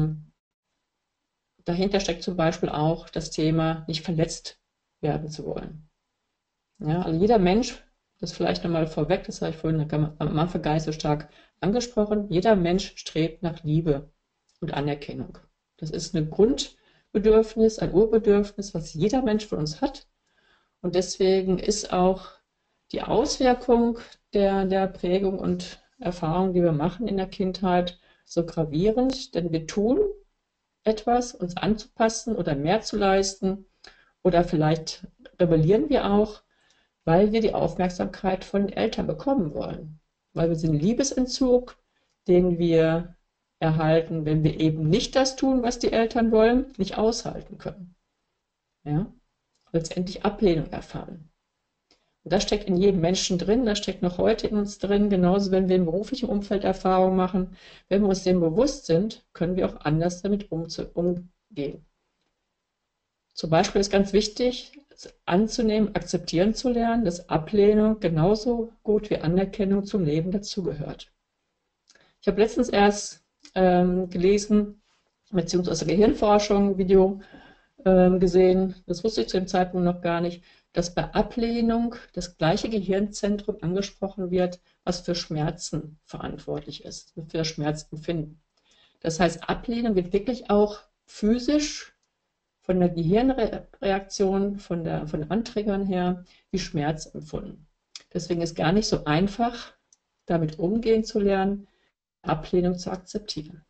dahinter steckt zum Beispiel auch das Thema, nicht verletzt werden zu wollen. Ja, also jeder Mensch, das vielleicht nochmal vorweg, das habe ich vorhin am Anfang gar nicht so stark angesprochen, jeder Mensch strebt nach Liebe und Anerkennung. Das ist ein Grundbedürfnis, ein Urbedürfnis, was jeder Mensch von uns hat. Und deswegen ist auch die Auswirkung der Prägung und Erfahrung, die wir machen in der Kindheit, so gravierend, denn wir tun etwas, uns anzupassen oder mehr zu leisten, oder vielleicht rebellieren wir auch, weil wir die Aufmerksamkeit von den Eltern bekommen wollen. Weil wir den Liebesentzug, den wir erhalten, wenn wir eben nicht das tun, was die Eltern wollen, nicht aushalten können. Ja? Letztendlich Ablehnung erfahren. Und das steckt in jedem Menschen drin, das steckt noch heute in uns drin, genauso wenn wir im beruflichen Umfeld Erfahrungen machen. Wenn wir uns dem bewusst sind, können wir auch anders damit umgehen. Zum Beispiel ist ganz wichtig, anzunehmen, akzeptieren zu lernen, dass Ablehnung genauso gut wie Anerkennung zum Leben dazugehört. Ich habe letztens erst gelesen, beziehungsweise Gehirnforschung, ein Video gesehen, das wusste ich zu dem Zeitpunkt noch gar nicht, dass bei Ablehnung das gleiche Gehirnzentrum angesprochen wird, was für Schmerzen verantwortlich ist, für das Schmerzempfinden. Das heißt, Ablehnung wird wirklich auch physisch von der Gehirnreaktion, von den Anträgern her, wie Schmerz empfunden. Deswegen ist gar nicht so einfach, damit umgehen zu lernen, Ablehnung zu akzeptieren.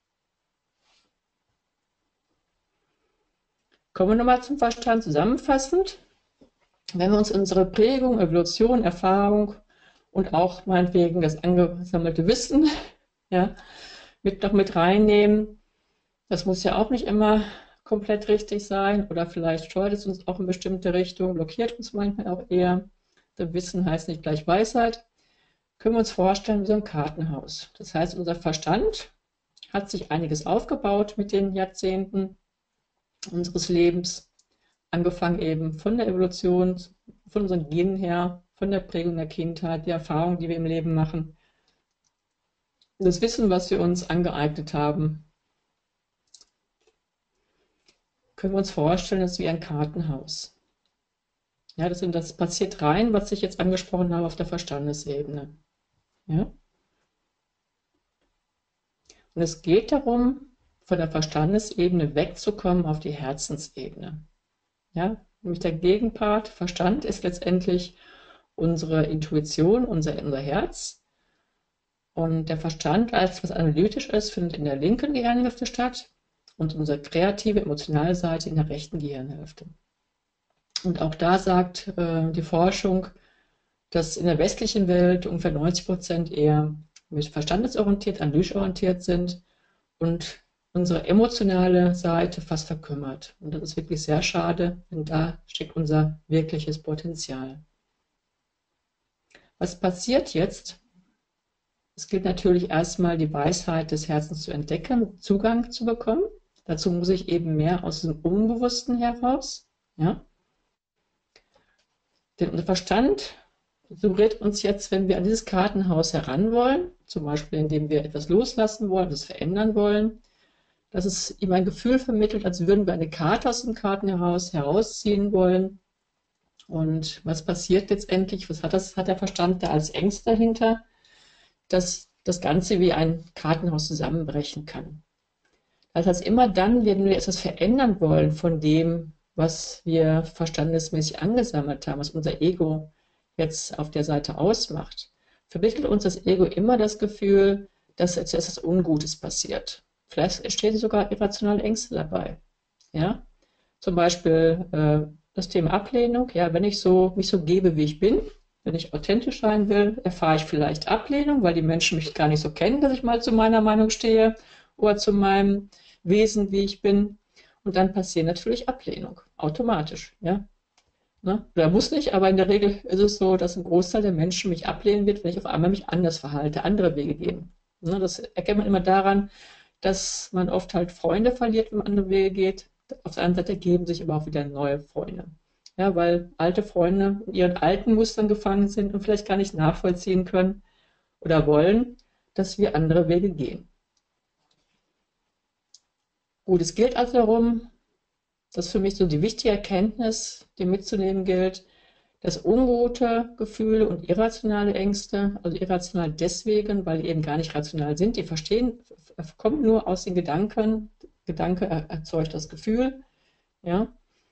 Kommen wir nochmal zum Verstand zusammenfassend. Wenn wir uns unsere Prägung, Evolution, Erfahrung und auch meinetwegen das angesammelte Wissen ja, noch mit reinnehmen, das muss ja auch nicht immer komplett richtig sein oder vielleicht steuert es uns auch in bestimmte Richtungen, blockiert uns manchmal auch eher. Das Wissen heißt nicht gleich Weisheit. Können wir uns vorstellen wie so ein Kartenhaus. Das heißt, unser Verstand hat sich einiges aufgebaut mit den Jahrzehnten unseres Lebens, angefangen eben von der Evolution, von unseren Genen her, von der Prägung der Kindheit, die Erfahrungen, die wir im Leben machen, das Wissen, was wir uns angeeignet haben, können wir uns vorstellen, das ist wie ein Kartenhaus. Ja, das passiert rein, was ich jetzt angesprochen habe auf der Verstandesebene. Ja? Und es geht darum, von der Verstandesebene wegzukommen auf die Herzensebene. Ja? Nämlich der Gegenpart, Verstand, ist letztendlich unsere Intuition, unser Herz. Und der Verstand, als was analytisch ist, findet in der linken Gehirnhälfte statt und unsere kreative, emotionale Seite in der rechten Gehirnhälfte. Und auch da sagt die Forschung, dass in der westlichen Welt ungefähr 90% eher mit verstandesorientiert, analytisch orientiert sind und unsere emotionale Seite fast verkümmert. Und das ist wirklich sehr schade, denn da steckt unser wirkliches Potenzial. Was passiert jetzt? Es gilt natürlich erstmal, die Weisheit des Herzens zu entdecken, Zugang zu bekommen. Dazu muss ich eben mehr aus dem Unbewussten heraus. Ja? Denn unser Verstand suggeriert uns jetzt, wenn wir an dieses Kartenhaus heran wollen, zum Beispiel indem wir etwas loslassen wollen, das verändern wollen, dass es ihm ein Gefühl vermittelt, als würden wir eine Karte aus dem Kartenhaus herausziehen wollen. Und was passiert letztendlich? Was hat der Verstand da als Ängste dahinter? Dass das Ganze wie ein Kartenhaus zusammenbrechen kann. Das heißt, immer dann, wenn wir etwas verändern wollen von dem, was wir verstandesmäßig angesammelt haben, was unser Ego jetzt auf der Seite ausmacht, vermittelt uns das Ego immer das Gefühl, dass jetzt etwas Ungutes passiert. Vielleicht entstehen sogar irrationale Ängste dabei. Ja? Zum Beispiel das Thema Ablehnung. Ja, wenn ich mich so gebe, wie ich bin, wenn ich authentisch sein will, erfahre ich vielleicht Ablehnung, weil die Menschen mich gar nicht so kennen, dass ich mal zu meiner Meinung stehe oder zu meinem Wesen, wie ich bin. Und dann passiert natürlich Ablehnung, automatisch. Ja? Ne? Oder muss nicht, aber in der Regel ist es so, dass ein Großteil der Menschen mich ablehnen wird, wenn ich auf einmal mich anders verhalte, andere Wege gehen. Ne? Das erkennt man immer daran, dass man oft halt Freunde verliert, wenn man andere Wege geht. Auf der anderen Seite ergeben sich aber auch wieder neue Freunde. Ja, weil alte Freunde in ihren alten Mustern gefangen sind und vielleicht gar nicht nachvollziehen können oder wollen, dass wir andere Wege gehen. Gut, es gilt also darum, das ist für mich so die wichtige Erkenntnis, die mitzunehmen gilt, dass ungute Gefühle und irrationale Ängste, also irrational deswegen, weil die eben gar nicht rational sind, die kommen nur aus den Gedanken. Gedanke erzeugt das Gefühl, ja,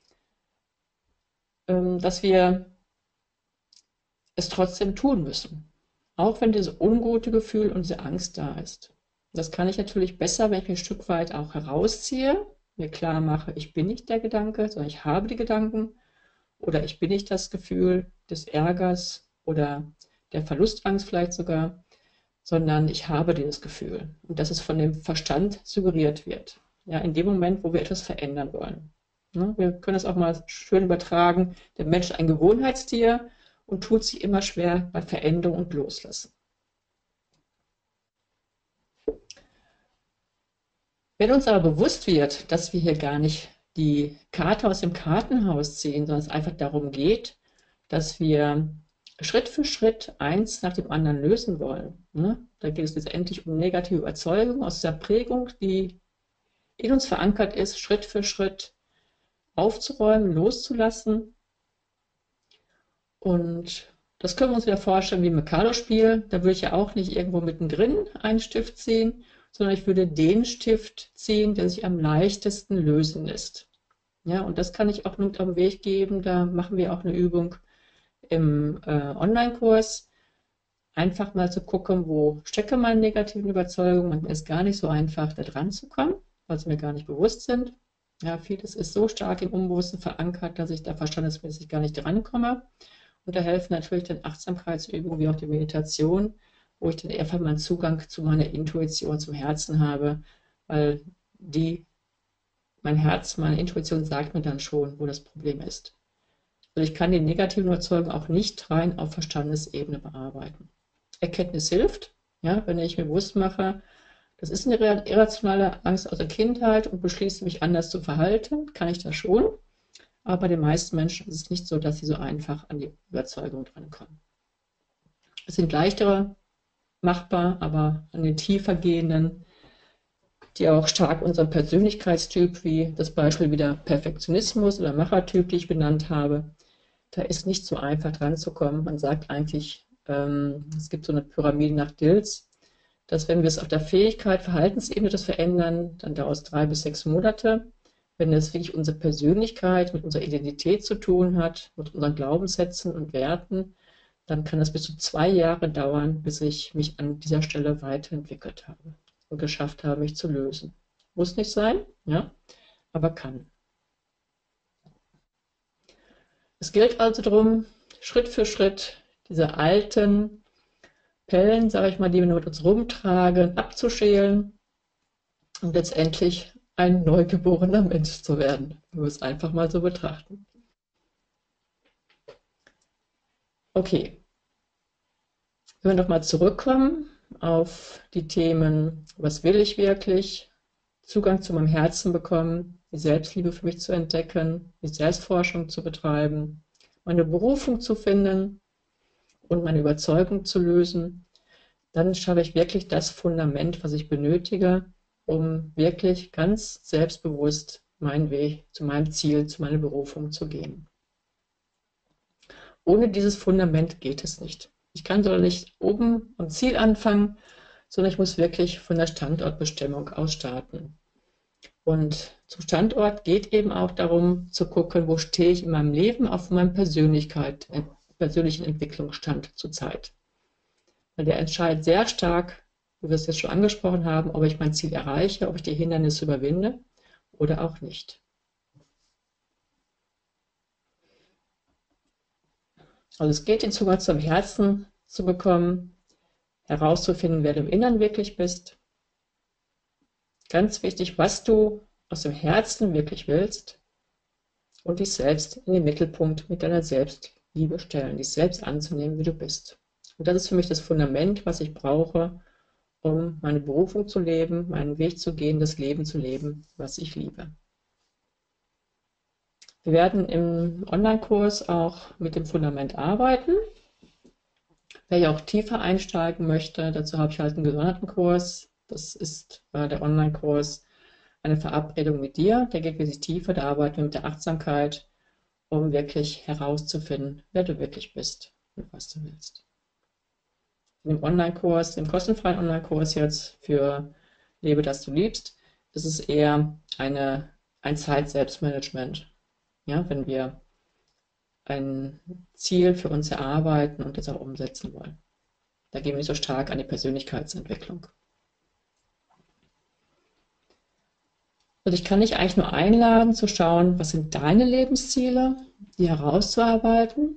dass wir es trotzdem tun müssen, auch wenn dieses ungute Gefühl und diese Angst da ist. Das kann ich natürlich besser, wenn ich mich ein Stück weit auch herausziehe, mir klar mache, ich bin nicht der Gedanke, sondern ich habe die Gedanken, oder ich bin nicht das Gefühl des Ärgers oder der Verlustangst vielleicht sogar, sondern ich habe dieses Gefühl und dass es von dem Verstand suggeriert wird. Ja, in dem Moment, wo wir etwas verändern wollen. Ja, wir können das auch mal schön übertragen. Der Mensch ist ein Gewohnheitstier und tut sich immer schwer bei Veränderung und Loslassen. Wenn uns aber bewusst wird, dass wir hier gar nicht die Karte aus dem Kartenhaus ziehen, sondern es einfach darum geht, dass wir Schritt für Schritt eins nach dem anderen lösen wollen. Ne? Da geht es letztendlich um negative Überzeugungen aus der Prägung, die in uns verankert ist, Schritt für Schritt aufzuräumen, loszulassen. Und das können wir uns wieder vorstellen wie ein Mikado-Spiel. Da würde ich ja auch nicht irgendwo mittendrin einen Stift ziehen, sondern ich würde den Stift ziehen, der sich am leichtesten lösen lässt. Ja, und das kann ich auch mit auf den Weg geben. Da machen wir auch eine Übung im Online-Kurs. Einfach mal zu gucken, wo stecke meine negativen Überzeugungen. Manchmal ist es gar nicht so einfach, da dran zu kommen, weil sie mir gar nicht bewusst sind. Ja, vieles ist so stark im Unbewussten verankert, dass ich da verstandesmäßig gar nicht drankomme. Und da helfen natürlich dann Achtsamkeitsübungen wie auch die Meditation, wo ich dann einfach mal einen Zugang zu meiner Intuition, zum Herzen habe, weil mein Herz, meine Intuition sagt mir dann schon, wo das Problem ist. Also ich kann die negativen Überzeugungen auch nicht rein auf Verstandesebene bearbeiten. Erkenntnis hilft, ja, wenn ich mir bewusst mache, das ist eine irrationale Angst aus der Kindheit und beschließe mich anders zu verhalten, kann ich das schon. Aber bei den meisten Menschen ist es nicht so, dass sie so einfach an die Überzeugung drankommen. Es sind leichtere machbar, aber an den tiefer gehenden, die auch stark unseren Persönlichkeitstyp, wie das Beispiel wieder Perfektionismus oder Machertyp, die ich benannt habe, da ist nicht so einfach dran zu kommen. Man sagt eigentlich, es gibt so eine Pyramide nach Dills, dass wenn wir es auf der Fähigkeit, Verhaltensebene das verändern, dann dauert es 3 bis 6 Monate. Wenn es wirklich unsere Persönlichkeit mit unserer Identität zu tun hat, mit unseren Glaubenssätzen und Werten, dann kann es bis zu 2 Jahre dauern, bis ich mich an dieser Stelle weiterentwickelt habe und geschafft habe, mich zu lösen. Muss nicht sein, ja, aber kann. Es gilt also darum, Schritt für Schritt diese alten Pellen, sage ich mal, die wir mit uns rumtragen, abzuschälen und letztendlich ein neugeborener Mensch zu werden, wenn wir es einfach mal so betrachten. Okay, wenn wir nochmal zurückkommen auf die Themen, was will ich wirklich, Zugang zu meinem Herzen bekommen, die Selbstliebe für mich zu entdecken, die Selbstforschung zu betreiben, meine Berufung zu finden und meine Überzeugung zu lösen, dann schaffe ich wirklich das Fundament, was ich benötige, um wirklich ganz selbstbewusst meinen Weg zu meinem Ziel, zu meiner Berufung zu gehen. Ohne dieses Fundament geht es nicht. Ich kann doch nicht oben am Ziel anfangen, sondern ich muss wirklich von der Standortbestimmung aus starten. Und zum Standort geht eben auch darum zu gucken, wo stehe ich in meinem Leben auf meinem persönlichen Entwicklungsstand zurzeit. Weil der entscheidet sehr stark, wie wir es jetzt schon angesprochen haben, ob ich mein Ziel erreiche, ob ich die Hindernisse überwinde oder auch nicht. Also es geht, den Zugang zum Herzen zu bekommen, herauszufinden, wer du im Inneren wirklich bist. Ganz wichtig, was du aus dem Herzen wirklich willst und dich selbst in den Mittelpunkt mit deiner Selbstliebe stellen, dich selbst anzunehmen, wie du bist. Und das ist für mich das Fundament, was ich brauche, um meine Berufung zu leben, meinen Weg zu gehen, das Leben zu leben, was ich liebe. Wir werden im Online-Kurs auch mit dem Fundament arbeiten. Wer ja auch tiefer einsteigen möchte, dazu habe ich halt einen gesonderten Kurs. Das ist der Online-Kurs eine Verabredung mit dir. Der geht wirklich tiefer, da arbeiten wir mit der Achtsamkeit, um wirklich herauszufinden, wer du wirklich bist und was du willst. In dem Online-Kurs, im kostenfreien Online-Kurs jetzt für Lebe, dass du liebst, ist es eher ein Zeit-Selbstmanagement. Ja, wenn wir ein Ziel für uns erarbeiten und das auch umsetzen wollen. Da gehen wir so stark an die Persönlichkeitsentwicklung. Und ich kann dich eigentlich nur einladen zu schauen, was sind deine Lebensziele, die herauszuarbeiten.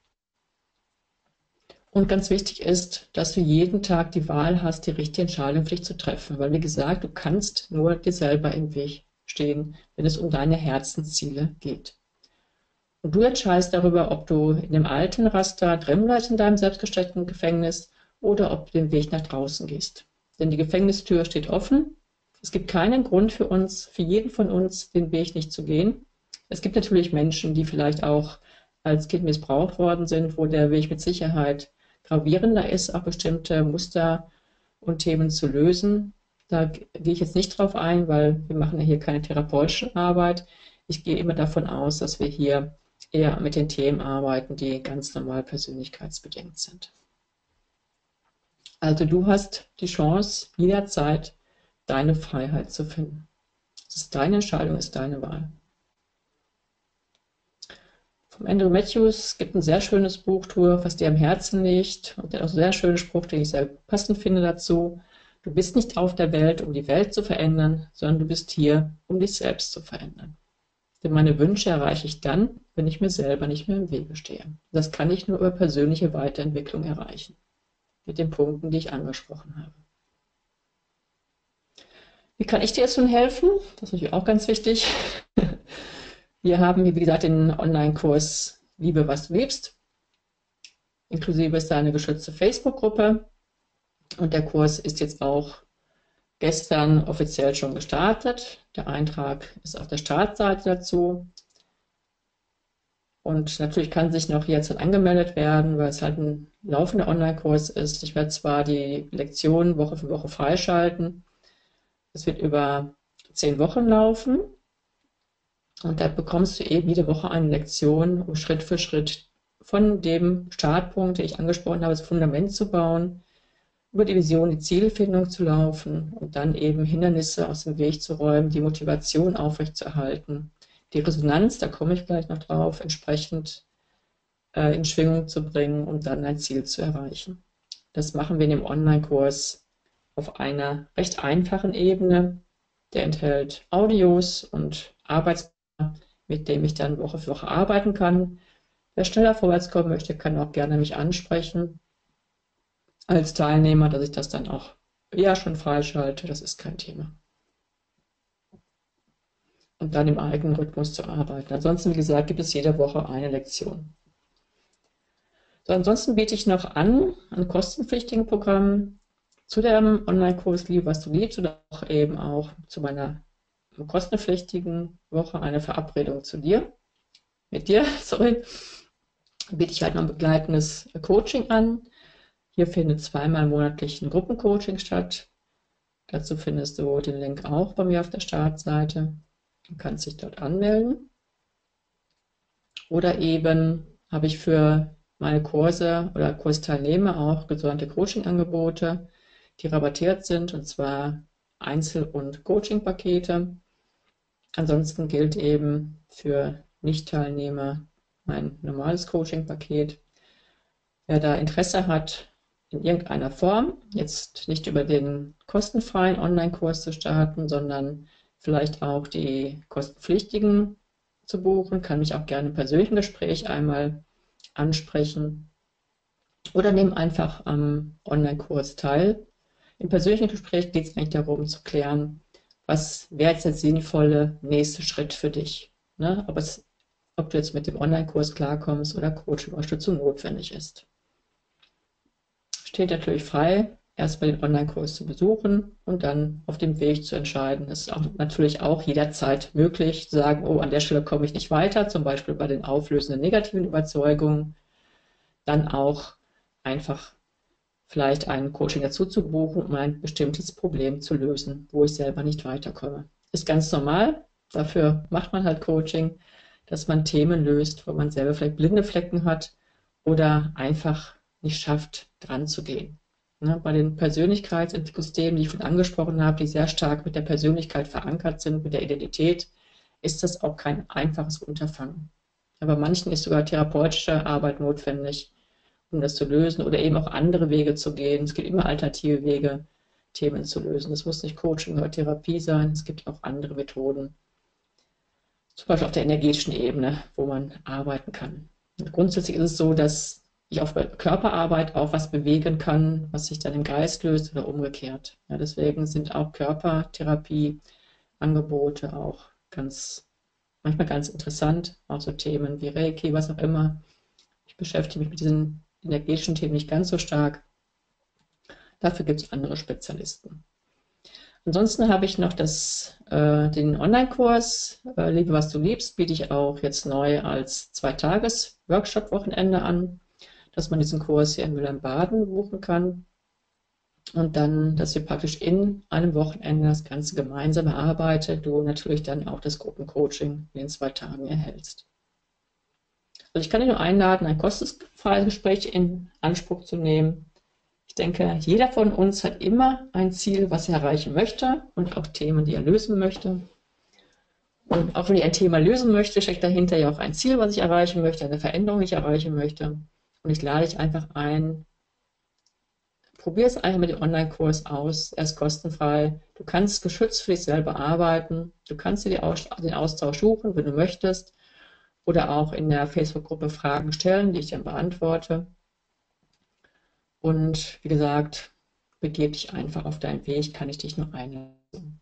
Und ganz wichtig ist, dass du jeden Tag die Wahl hast, die richtige Entscheidung für dich zu treffen. Weil, wie gesagt, du kannst nur dir selber im Weg stehen, wenn es um deine Herzensziele geht. Und du entscheidest darüber, ob du in dem alten Raster drin bleibst in deinem selbstgesteckten Gefängnis oder ob du den Weg nach draußen gehst. Denn die Gefängnistür steht offen. Es gibt keinen Grund für uns, für jeden von uns, den Weg nicht zu gehen. Es gibt natürlich Menschen, die vielleicht auch als Kind missbraucht worden sind, wo der Weg mit Sicherheit gravierender ist, auch bestimmte Muster und Themen zu lösen. Da gehe ich jetzt nicht drauf ein, weil wir machen ja hier keine therapeutische Arbeit. Ich gehe immer davon aus, dass wir hier eher mit den Themen arbeiten, die ganz normal persönlichkeitsbedingt sind. Also du hast die Chance, jederzeit deine Freiheit zu finden. Es ist deine Entscheidung, es ist deine Wahl. Vom Andrew Matthews gibt ein sehr schönes Buch, Tue, was dir am Herzen liegt. Und der hat auch einen sehr schönen Spruch, den ich sehr passend finde dazu. Du bist nicht auf der Welt, um die Welt zu verändern, sondern du bist hier, um dich selbst zu verändern. Denn meine Wünsche erreiche ich dann, wenn ich mir selber nicht mehr im Wege stehe. Das kann ich nur über persönliche Weiterentwicklung erreichen. Mit den Punkten, die ich angesprochen habe. Wie kann ich dir jetzt nun helfen? Das ist natürlich auch ganz wichtig. Wir haben hier, wie gesagt, den Online-Kurs Liebe, was du liebst. Inklusive ist da eine geschützte Facebook-Gruppe. Und der Kurs ist jetzt auch gestern offiziell schon gestartet. Der Eintrag ist auf der Startseite dazu. Und natürlich kann sich noch jederzeit angemeldet werden, weil es halt ein laufender Online-Kurs ist. Ich werde zwar die Lektionen Woche für Woche freischalten. Es wird über 10 Wochen laufen. Und da bekommst du eben jede Woche eine Lektion, um Schritt für Schritt von dem Startpunkt, den ich angesprochen habe, das Fundament zu bauen, über die Vision, die Zielfindung zu laufen und dann eben Hindernisse aus dem Weg zu räumen, die Motivation aufrechtzuerhalten, die Resonanz, da komme ich gleich noch drauf, entsprechend in Schwingung zu bringen und dann ein Ziel zu erreichen. Das machen wir in dem Online-Kurs auf einer recht einfachen Ebene. Der enthält Audios und Arbeitsblätter, mit dem ich dann Woche für Woche arbeiten kann. Wer schneller vorwärts kommen möchte, kann auch gerne mich ansprechen als Teilnehmer, dass ich das dann auch schon freischalte. Das ist kein Thema. Und dann im eigenen Rhythmus zu arbeiten. Ansonsten, wie gesagt, gibt es jede Woche eine Lektion. So, ansonsten biete ich noch an kostenpflichtigen Programmen zu dem Online-Kurs Liebe, was du liebst oder auch eben auch zu meiner kostenpflichtigen Woche eine Verabredung mit dir, sorry, biete ich halt noch ein begleitendes Coaching an. Hier findet zweimal monatlich ein Gruppencoaching statt. Dazu findest du den Link auch bei mir auf der Startseite. Du kannst dich dort anmelden. Oder eben habe ich für meine Kurse oder Kursteilnehmer auch gesonderte Coaching-Angebote, die rabattiert sind, und zwar Einzel- und Coaching-Pakete. Ansonsten gilt eben für Nicht-Teilnehmer mein normales Coaching-Paket. Wer da Interesse hat, in irgendeiner Form, jetzt nicht über den kostenfreien Online-Kurs zu starten, sondern vielleicht auch die kostenpflichtigen zu buchen, kann mich auch gerne im persönlichen Gespräch einmal ansprechen oder nehmen einfach am Online-Kurs teil. Im persönlichen Gespräch geht es eigentlich darum zu klären, was wäre jetzt der sinnvolle nächste Schritt für dich, ne? Ob du jetzt mit dem Online-Kurs klarkommst oder Coaching-Unterstützung notwendig ist. Steht natürlich frei, erstmal den Online-Kurs zu besuchen und dann auf dem Weg zu entscheiden. Es ist auch natürlich auch jederzeit möglich, zu sagen, oh, an der Stelle komme ich nicht weiter, zum Beispiel bei den auflösenden negativen Überzeugungen, dann auch einfach vielleicht ein Coaching dazu zu buchen, um ein bestimmtes Problem zu lösen, wo ich selber nicht weiterkomme. Ist ganz normal, dafür macht man halt Coaching, dass man Themen löst, wo man selber vielleicht blinde Flecken hat oder einfach nicht schafft, dran zu gehen. Ne, bei den Persönlichkeitssystemen, die ich schon angesprochen habe, die sehr stark mit der Persönlichkeit verankert sind, mit der Identität, ist das auch kein einfaches Unterfangen. Aber manchen ist sogar therapeutische Arbeit notwendig, um das zu lösen oder eben auch andere Wege zu gehen. Es gibt immer alternative Wege, Themen zu lösen. Das muss nicht Coaching oder Therapie sein, es gibt auch andere Methoden, zum Beispiel auf der energetischen Ebene, wo man arbeiten kann. Und grundsätzlich ist es so, dass ich auf Körperarbeit auch was bewegen kann, was sich dann im Geist löst oder umgekehrt. Ja, deswegen sind auch Körpertherapie-Angebote auch manchmal ganz interessant, auch so Themen wie Reiki, was auch immer. Ich beschäftige mich mit diesen energetischen Themen nicht ganz so stark. Dafür gibt es andere Spezialisten. Ansonsten habe ich noch den Online-Kurs Liebe, was du liebst, biete ich auch jetzt neu als 2-Tages-Workshop-Wochenende an, dass man diesen Kurs hier in Mülheim-Baden buchen kann und dann, dass wir praktisch in einem Wochenende das Ganze gemeinsam erarbeiten, du natürlich dann auch das Gruppencoaching in den 2 Tagen erhältst. Also ich kann dich nur einladen, ein kostenfreies Gespräch in Anspruch zu nehmen. Ich denke, jeder von uns hat immer ein Ziel, was er erreichen möchte und auch Themen, die er lösen möchte. Und auch wenn ich ein Thema lösen möchte, steckt dahinter ja auch ein Ziel, was ich erreichen möchte, eine Veränderung, die ich erreichen möchte. Und ich lade dich einfach ein, probier es einfach mit dem Online-Kurs aus, er ist kostenfrei. Du kannst geschützt für dich selber arbeiten, du kannst dir den Austausch suchen, wenn du möchtest, oder auch in der Facebook-Gruppe Fragen stellen, die ich dann beantworte. Und wie gesagt, begib dich einfach auf deinen Weg, kann ich dich nur einladen.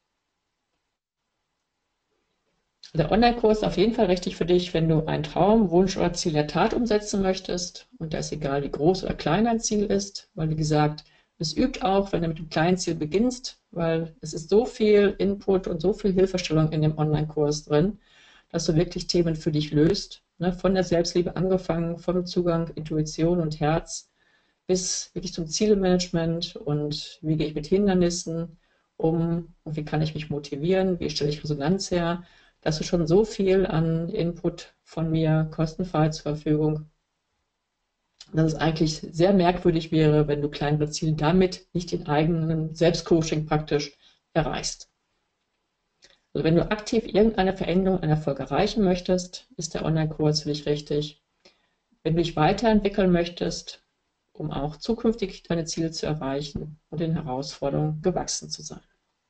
Der Online-Kurs ist auf jeden Fall richtig für dich, wenn du einen Traum, Wunsch oder Ziel der Tat umsetzen möchtest. Und da ist egal, wie groß oder klein dein Ziel ist, weil wie gesagt, es übt auch, wenn du mit dem kleinen Ziel beginnst, weil es ist so viel Input und so viel Hilfestellung in dem Online-Kurs drin, dass du wirklich Themen für dich löst, ne? Von der Selbstliebe angefangen, vom Zugang Intuition und Herz bis wirklich zum Zielmanagement und wie gehe ich mit Hindernissen um und wie kann ich mich motivieren, wie stelle ich Resonanz her, dass du schon so viel an Input von mir kostenfrei zur Verfügung, dass es eigentlich sehr merkwürdig wäre, wenn du kleinere Ziele damit nicht den eigenen Selbstcoaching praktisch erreichst. Also wenn du aktiv irgendeine Veränderung, einen Erfolg erreichen möchtest, ist der Online-Kurs für dich richtig. Wenn du dich weiterentwickeln möchtest, um auch zukünftig deine Ziele zu erreichen und den Herausforderungen gewachsen zu sein.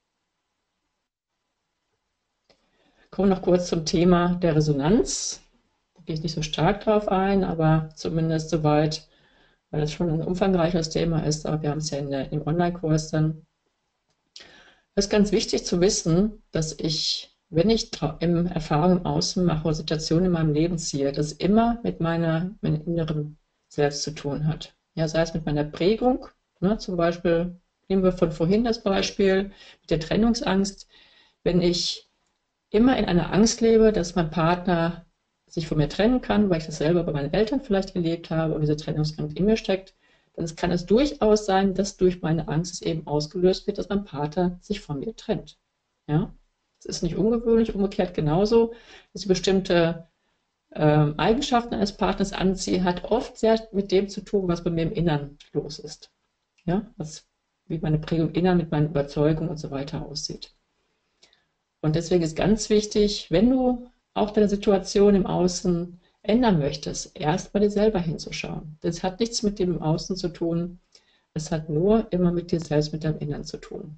Kommen wir noch kurz zum Thema der Resonanz. Da gehe ich nicht so stark drauf ein, aber zumindest soweit, weil das schon ein umfangreiches Thema ist, aber wir haben es ja im Online-Kurs dann. Es ist ganz wichtig zu wissen, dass wenn ich Erfahrungen im Außen mache oder Situationen in meinem Leben ziehe, das immer mit meinem inneren Selbst zu tun hat. Ja, sei es mit meiner Prägung, ne, zum Beispiel Nehmen wir von vorhin das Beispiel mit der Trennungsangst. Wenn ich immer in einer Angst lebe, dass mein Partner sich von mir trennen kann, weil ich das selber bei meinen Eltern vielleicht erlebt habe und diese Trennungsangst in mir steckt, dann kann es durchaus sein, dass durch meine Angst es eben ausgelöst wird, dass mein Partner sich von mir trennt. Ja? Das ist nicht ungewöhnlich, umgekehrt genauso, dass ich bestimmte Eigenschaften eines Partners anziehe, hat oft sehr mit dem zu tun, was bei mir im Innern los ist. Ja? Wie meine Prägung im Innern mit meinen Überzeugungen und so weiter aussieht. Und deswegen ist ganz wichtig, wenn du auch deine Situation im Außen ändern möchtest, erst bei dir selber hinzuschauen. Das hat nichts mit dem im Außen zu tun, es hat nur immer mit dir selbst, mit deinem Innern zu tun.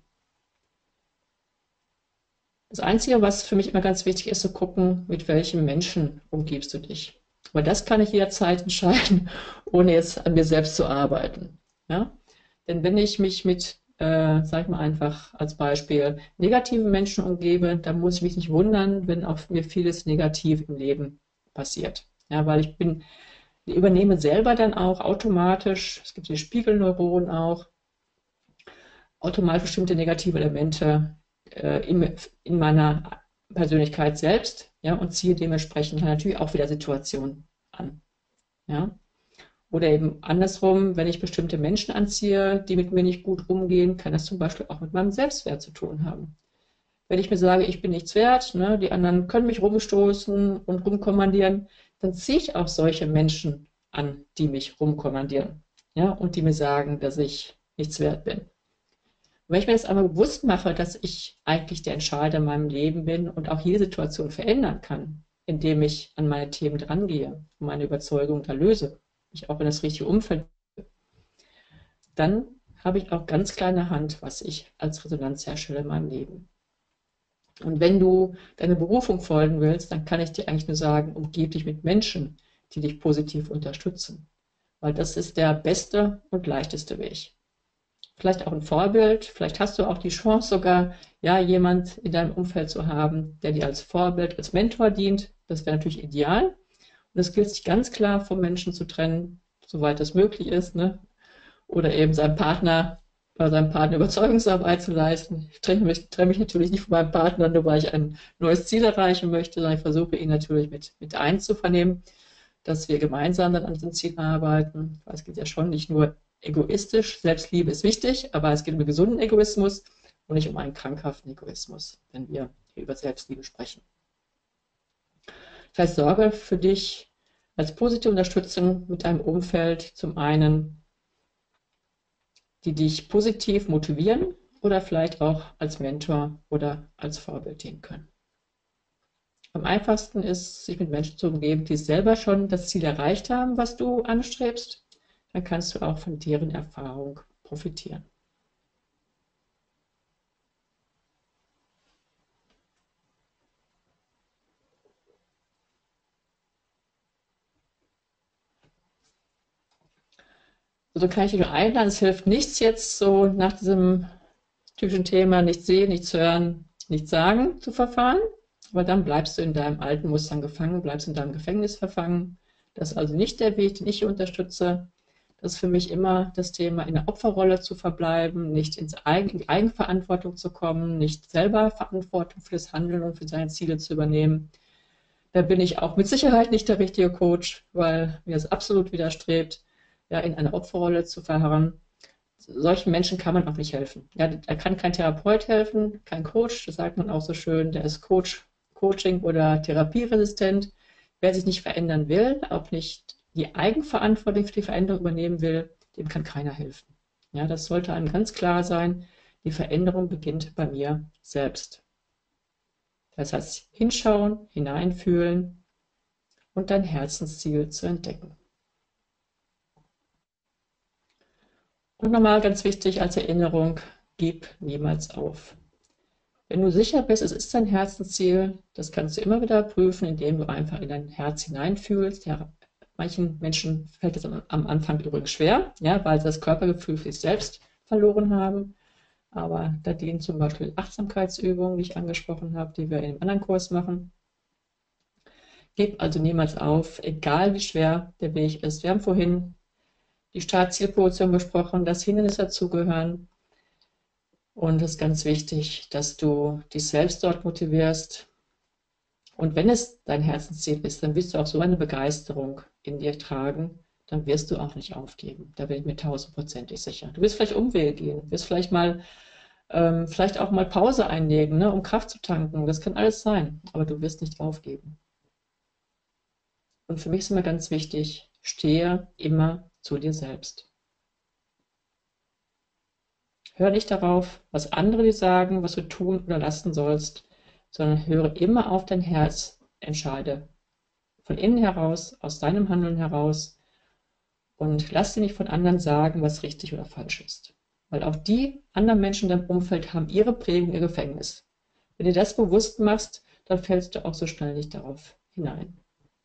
Das Einzige, was für mich immer ganz wichtig ist, zu gucken, mit welchen Menschen umgibst du dich. Aber das kann ich jederzeit entscheiden, ohne jetzt an mir selbst zu arbeiten. Ja? Denn wenn ich mich mit, sag ich mal einfach als Beispiel, negativen Menschen umgebe, dann muss ich mich nicht wundern, wenn auf mir vieles negativ im Leben passiert. Ja, weil ich übernehme selber dann auch automatisch, es gibt die Spiegelneuronen auch, automatisch bestimmte negative Elemente in meiner Persönlichkeit selbst, ja, und ziehe dementsprechend natürlich auch wieder Situationen an. Ja. Oder eben andersrum, wenn ich bestimmte Menschen anziehe, die mit mir nicht gut umgehen, kann das zum Beispiel auch mit meinem Selbstwert zu tun haben. Wenn ich mir sage, ich bin nichts wert, ne, die anderen können mich rumstoßen und rumkommandieren, dann ziehe ich auch solche Menschen an, die mich rumkommandieren, ja, und die mir sagen, dass ich nichts wert bin. Und wenn ich mir das einmal bewusst mache, dass ich eigentlich der Entscheider in meinem Leben bin und auch jede Situation verändern kann, indem ich an meine Themen drangehe und meine Überzeugung da löse, mich auch in das richtige Umfeld, dann habe ich auch ganz kleine Hand, was ich als Resonanz herstelle in meinem Leben. Und wenn du deine Berufung folgen willst, dann kann ich dir eigentlich nur sagen, umgib dich mit Menschen, die dich positiv unterstützen. Weil das ist der beste und leichteste Weg. Vielleicht auch ein Vorbild, vielleicht hast du auch die Chance sogar, ja, jemand in deinem Umfeld zu haben, der dir als Vorbild, als Mentor dient. Das wäre natürlich ideal. Und es gilt sich ganz klar vom Menschen zu trennen, soweit das möglich ist, ne? Oder eben bei seinem Partner Überzeugungsarbeit zu leisten. Ich trenne mich natürlich nicht von meinem Partner, nur weil ich ein neues Ziel erreichen möchte, sondern ich versuche ihn natürlich mit einzuvernehmen, dass wir gemeinsam dann an diesem Ziel arbeiten. Weil es geht ja schon nicht nur egoistisch, Selbstliebe ist wichtig, aber es geht um einen gesunden Egoismus und nicht um einen krankhaften Egoismus, wenn wir hier über Selbstliebe sprechen. Das heißt, sorge für dich als positive Unterstützung mit deinem Umfeld zum einen, die dich positiv motivieren oder vielleicht auch als Mentor oder als Vorbild dienen können. Am einfachsten ist, sich mit Menschen zu umgeben, die selber schon das Ziel erreicht haben, was du anstrebst. Dann kannst du auch von deren Erfahrung profitieren. Also kann ich dich nur einladen, es hilft nichts jetzt so nach diesem typischen Thema, nichts sehen, nichts hören, nichts sagen zu verfahren, weil dann bleibst du in deinem alten Mustern gefangen, bleibst in deinem Gefängnis verfangen. Das ist also nicht der Weg, den ich hier unterstütze. Das ist für mich immer das Thema, in der Opferrolle zu verbleiben, nicht in die Eigenverantwortung zu kommen, nicht selber Verantwortung für das Handeln und für seine Ziele zu übernehmen. Da bin ich auch mit Sicherheit nicht der richtige Coach, weil mir das absolut widerstrebt, ja, in einer Opferrolle zu verharren. Solchen Menschen kann man auch nicht helfen. Ja, er kann kein Therapeut helfen, kein Coach, das sagt man auch so schön, der ist Coaching- oder therapieresistent. Wer sich nicht verändern will, auch nicht die Eigenverantwortung für die Veränderung übernehmen will, dem kann keiner helfen. Ja, das sollte einem ganz klar sein, die Veränderung beginnt bei mir selbst. Das heißt, hinschauen, hineinfühlen und dein Herzensziel zu entdecken. Und nochmal ganz wichtig als Erinnerung, gib niemals auf. Wenn du sicher bist, es ist dein Herzensziel, das kannst du immer wieder prüfen, indem du einfach in dein Herz hineinfühlst. Ja, manchen Menschen fällt es am Anfang übrigens schwer, ja, weil sie das Körpergefühl für sich selbst verloren haben. Aber da dienen zum Beispiel Achtsamkeitsübungen, die ich angesprochen habe, die wir in einem anderen Kurs machen. Gib also niemals auf, egal wie schwer der Weg ist. Wir haben vorhin die Start-Ziel-Position besprochen, dass Hindernisse dazugehören. Und es ist ganz wichtig, dass du dich selbst dort motivierst. Und wenn es dein Herzensziel ist, dann wirst du auch so eine Begeisterung in dir tragen, dann wirst du auch nicht aufgeben. Da bin ich mir 1000%ig sicher. Du wirst vielleicht Umwege gehen, wirst vielleicht auch mal Pause einlegen, ne, um Kraft zu tanken. Das kann alles sein, aber du wirst nicht aufgeben. Und für mich ist immer ganz wichtig, stehe immer zu dir selbst. Hör nicht darauf, was andere dir sagen, was du tun oder lassen sollst, sondern höre immer auf dein Herz, entscheide von innen heraus, aus deinem Handeln heraus und lass dir nicht von anderen sagen, was richtig oder falsch ist. Weil auch die anderen Menschen in deinem Umfeld haben ihre Prägung, ihr Gefängnis. Wenn du das bewusst machst, dann fällst du auch so schnell nicht darauf hinein.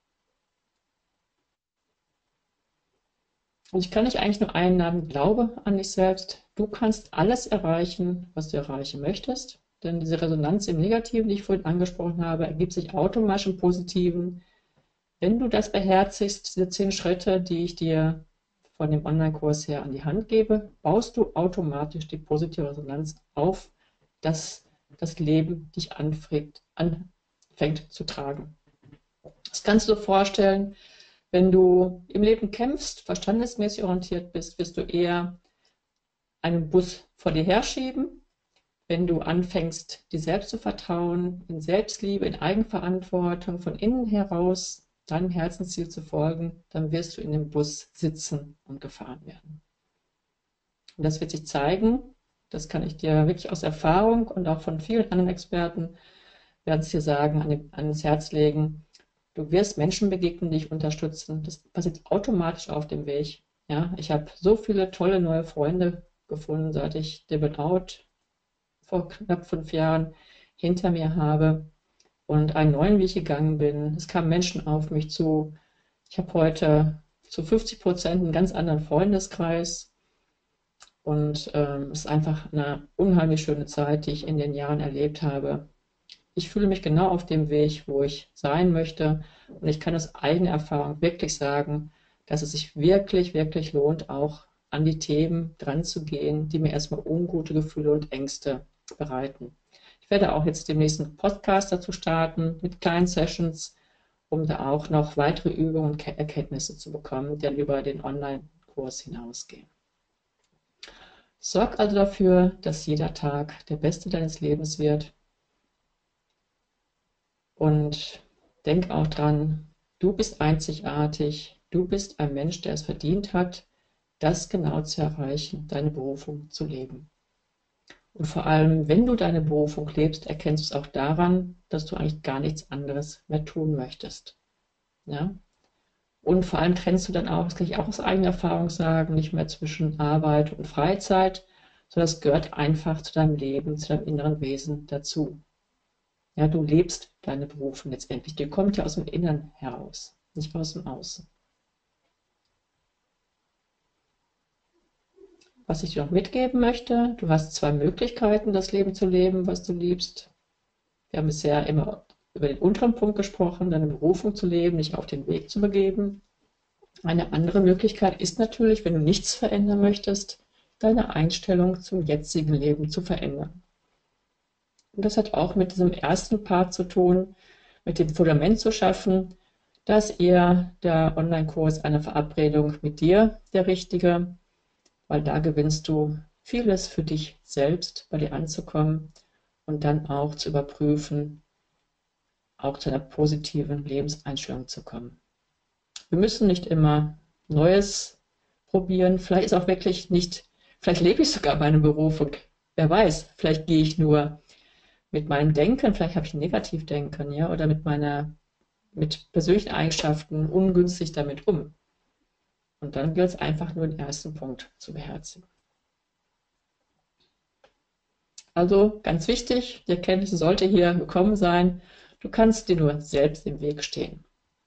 Und ich kann dich eigentlich nur einladen, glaube an dich selbst. Du kannst alles erreichen, was du erreichen möchtest. Denn diese Resonanz im Negativen, die ich vorhin angesprochen habe, ergibt sich automatisch im Positiven. Wenn du das beherzigst, diese 10 Schritte, die ich dir von dem Online-Kurs her an die Hand gebe, baust du automatisch die positive Resonanz auf, dass das Leben dich anfängt zu tragen. Das kannst du dir vorstellen, wenn du im Leben kämpfst, verstandesmäßig orientiert bist, wirst du eher einen Bus vor dir herschieben. Wenn du anfängst, dir selbst zu vertrauen, in Selbstliebe, in Eigenverantwortung, von innen heraus deinem Herzensziel zu folgen, dann wirst du in dem Bus sitzen und gefahren werden. Und das wird sich zeigen, das kann ich dir wirklich aus Erfahrung und auch von vielen anderen Experten, werden es dir sagen, ans Herz legen. Du wirst Menschen begegnen, die dich unterstützen. Das passiert automatisch auf dem Weg. Ja, ich habe so viele tolle neue Freunde gefunden, seit ich den Burnout vor knapp 5 Jahren hinter mir habe und einen neuen Weg gegangen bin. Es kamen Menschen auf mich zu. Ich habe heute zu 50% einen ganz anderen Freundeskreis und es ist einfach eine unheimlich schöne Zeit, die ich in den Jahren erlebt habe. Ich fühle mich genau auf dem Weg, wo ich sein möchte und ich kann aus eigener Erfahrung wirklich sagen, dass es sich wirklich, wirklich lohnt, auch an die Themen dran zu gehen, die mir erstmal ungute Gefühle und Ängste bereiten. Ich werde auch jetzt demnächst einen Podcast dazu starten mit kleinen Sessions, um da auch noch weitere Übungen und Erkenntnisse zu bekommen, die dann über den Online-Kurs hinausgehen. Sorg also dafür, dass jeder Tag der beste deines Lebens wird und denk auch dran, du bist einzigartig, du bist ein Mensch, der es verdient hat, das genau zu erreichen, deine Berufung zu leben. Und vor allem, wenn du deine Berufung lebst, erkennst du es auch daran, dass du eigentlich gar nichts anderes mehr tun möchtest. Ja? Und vor allem trennst du dann auch, das kann ich auch aus eigener Erfahrung sagen, nicht mehr zwischen Arbeit und Freizeit, sondern es gehört einfach zu deinem Leben, zu deinem inneren Wesen dazu. Ja, du lebst deine Berufung letztendlich. Die kommt ja aus dem Inneren heraus, nicht aus dem Außen. Was ich dir noch mitgeben möchte, du hast 2 Möglichkeiten, das Leben zu leben, was du liebst. Wir haben bisher immer über den unteren Punkt gesprochen, deine Berufung zu leben, dich auf den Weg zu begeben. Eine andere Möglichkeit ist natürlich, wenn du nichts verändern möchtest, deine Einstellung zum jetzigen Leben zu verändern. Und das hat auch mit diesem ersten Part zu tun, mit dem Fundament zu schaffen. Da ist eher der Online-Kurs eine Verabredung mit dir der richtige, weil da gewinnst du vieles für dich selbst, bei dir anzukommen und dann auch zu überprüfen, auch zu einer positiven Lebenseinstellung zu kommen. Wir müssen nicht immer Neues probieren. Vielleicht ist auch wirklich nicht, vielleicht lebe ich sogar meine Berufung. Wer weiß, vielleicht gehe ich nur mit meinem Denken, vielleicht habe ich ein Negativdenken, ja, oder mit persönlichen Eigenschaften ungünstig damit um. Und dann gilt es einfach nur den ersten Punkt zu beherzigen. Also ganz wichtig, die Erkenntnis sollte hier gekommen sein, du kannst dir nur selbst im Weg stehen.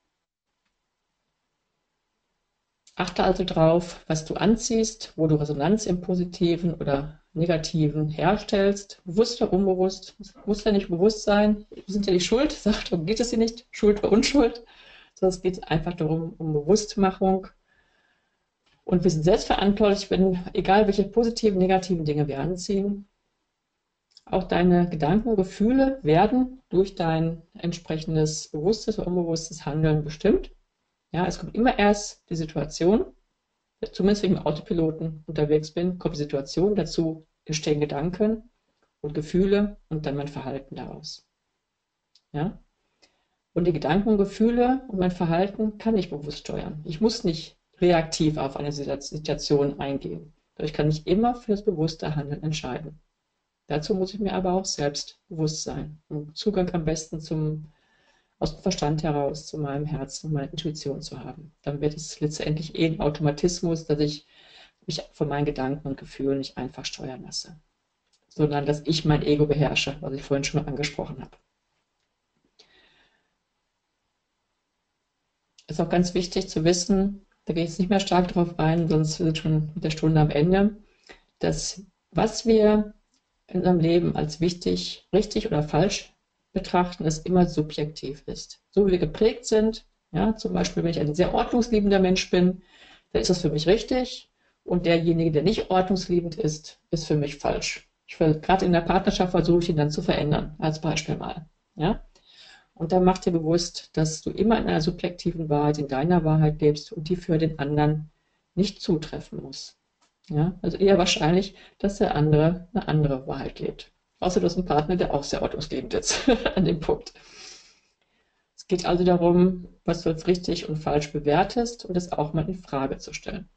Achte also drauf, was du anziehst, wo du Resonanz im Positiven oder Negativen herstellst, bewusst oder unbewusst. Es muss ja nicht bewusst sein, wir sind ja nicht schuld, darum geht es hier nicht, Schuld oder Unschuld, sondern es geht einfach darum, um Bewusstmachung. Und wir sind selbstverantwortlich, wenn, egal welche positiven, negativen Dinge wir anziehen. Auch deine Gedanken und Gefühle werden durch dein entsprechendes bewusstes oder unbewusstes Handeln bestimmt. Ja, es kommt immer erst die Situation, zumindest wenn ich im Autopiloten unterwegs bin, kommt die Situation, dazu entstehen Gedanken und Gefühle und dann mein Verhalten daraus. Ja? Und die Gedanken und Gefühle und mein Verhalten kann ich bewusst steuern. Ich muss nicht reaktiv auf eine Situation eingehen. Dadurch kann ich immer für das bewusste Handeln entscheiden. Dazu muss ich mir aber auch selbst bewusst sein und Zugang am besten aus dem Verstand heraus zu meinem Herzen, meiner Intuition zu haben. Dann wird es letztendlich ein Automatismus, dass ich mich von meinen Gedanken und Gefühlen nicht einfach steuern lasse, sondern dass ich mein Ego beherrsche, was ich vorhin schon mal angesprochen habe. Ist auch ganz wichtig zu wissen, da gehe ich jetzt nicht mehr stark drauf ein, sonst wird schon mit der Stunde am Ende, dass was wir in unserem Leben als wichtig, richtig oder falsch betrachten, es immer subjektiv ist. So wie wir geprägt sind, ja, zum Beispiel, wenn ich ein sehr ordnungsliebender Mensch bin, dann ist das für mich richtig und derjenige, der nicht ordnungsliebend ist, ist für mich falsch. Gerade in der Partnerschaft versuche ich ihn dann zu verändern, als Beispiel mal. Ja? Und dann mach dir bewusst, dass du immer in einer subjektiven Wahrheit, in deiner Wahrheit lebst und die für den anderen nicht zutreffen muss. Ja? Also eher wahrscheinlich, dass der andere eine andere Wahrheit lebt. Außer du hast einen Partner, der auch sehr ordnungsliebend ist an dem Punkt. Es geht also darum, was du als richtig und falsch bewertest und es auch mal in Frage zu stellen.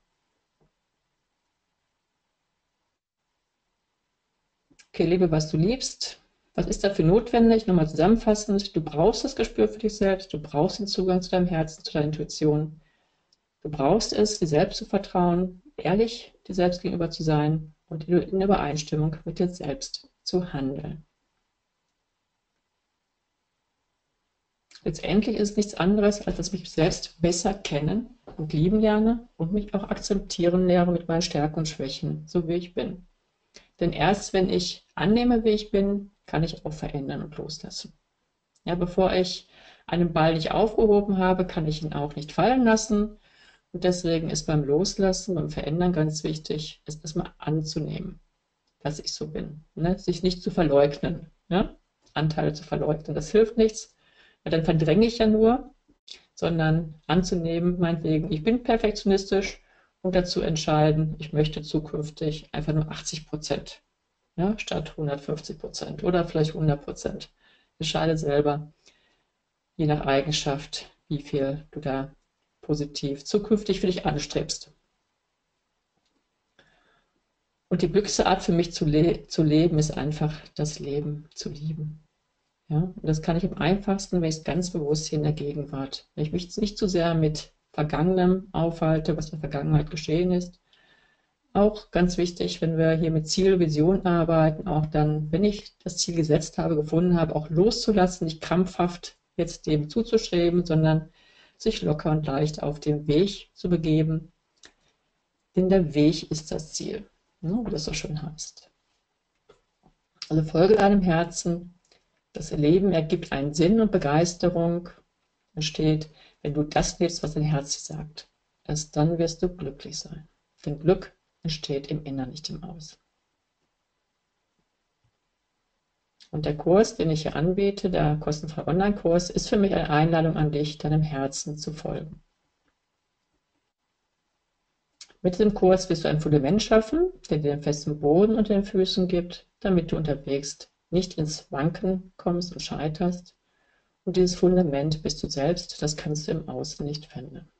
Okay, lebe, was du liebst. Was ist dafür notwendig? Nochmal zusammenfassend. Du brauchst das Gespür für dich selbst. Du brauchst den Zugang zu deinem Herzen, zu deiner Intuition. Du brauchst es, dir selbst zu vertrauen, ehrlich dir selbst gegenüber zu sein und in Übereinstimmung mit dir selbst zu handeln. Letztendlich ist es nichts anderes, als dass ich mich selbst besser kennen und lieben lerne und mich auch akzeptieren lehre mit meinen Stärken und Schwächen, so wie ich bin. Denn erst wenn ich annehme, wie ich bin, kann ich auch verändern und loslassen. Ja, bevor ich einen Ball nicht aufgehoben habe, kann ich ihn auch nicht fallen lassen. Und deswegen ist beim Loslassen, beim Verändern ganz wichtig, es erstmal anzunehmen, dass ich so bin. Ne? Sich nicht zu verleugnen, ne? Anteile zu verleugnen, das hilft nichts, weil dann verdränge ich ja nur, sondern anzunehmen, meinetwegen, ich bin perfektionistisch und dazu entscheiden, ich möchte zukünftig einfach nur 80%, ja, statt 150% oder vielleicht 100%. Entscheide selber, je nach Eigenschaft, wie viel du da positiv zukünftig für dich anstrebst. Und die glücklichste Art für mich zu leben, ist einfach das Leben zu lieben. Ja, und das kann ich am einfachsten, wenn ich es ganz bewusst hier in der Gegenwart, wenn ich mich nicht zu sehr mit Vergangenem aufhalte, was in der Vergangenheit geschehen ist. Auch ganz wichtig, wenn wir hier mit Ziel, Vision arbeiten, auch dann, wenn ich das Ziel gesetzt habe, gefunden habe, auch loszulassen, nicht krampfhaft jetzt dem zuzustreben, sondern sich locker und leicht auf den Weg zu begeben. Denn der Weg ist das Ziel, ne, wie das so schön heißt. Also folge deinem Herzen. Das Leben ergibt einen Sinn und Begeisterung entsteht, wenn du das lebst, was dein Herz dir sagt. Erst dann wirst du glücklich sein. Denn Glück entsteht im Inneren, nicht im Außen. Und der Kurs, den ich hier anbiete, der kostenfreie Online-Kurs, ist für mich eine Einladung an dich, deinem Herzen zu folgen. Mit dem Kurs wirst du ein Fundament schaffen, der dir einen festen Boden unter den Füßen gibt, damit du unterwegs nicht ins Wanken kommst und scheiterst. Und dieses Fundament bist du selbst, das kannst du im Außen nicht finden.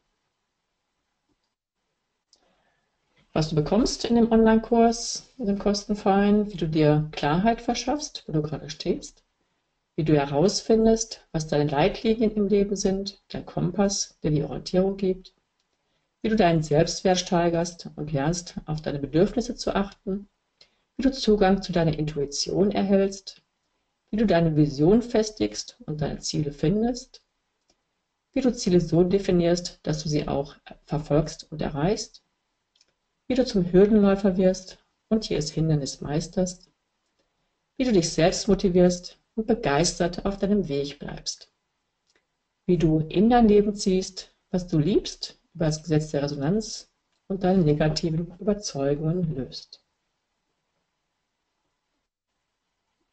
Was du bekommst in dem Online-Kurs, in dem kostenfreien, wie du dir Klarheit verschaffst, wo du gerade stehst, wie du herausfindest, was deine Leitlinien im Leben sind, dein Kompass, der die Orientierung gibt, wie du deinen Selbstwert steigerst und lernst, auf deine Bedürfnisse zu achten, wie du Zugang zu deiner Intuition erhältst, wie du deine Vision festigst und deine Ziele findest, wie du Ziele so definierst, dass du sie auch verfolgst und erreichst, wie du zum Hürdenläufer wirst und jedes Hindernis meisterst, wie du dich selbst motivierst und begeistert auf deinem Weg bleibst, wie du in dein Leben ziehst, was du liebst, über das Gesetz der Resonanz und deine negativen Überzeugungen löst.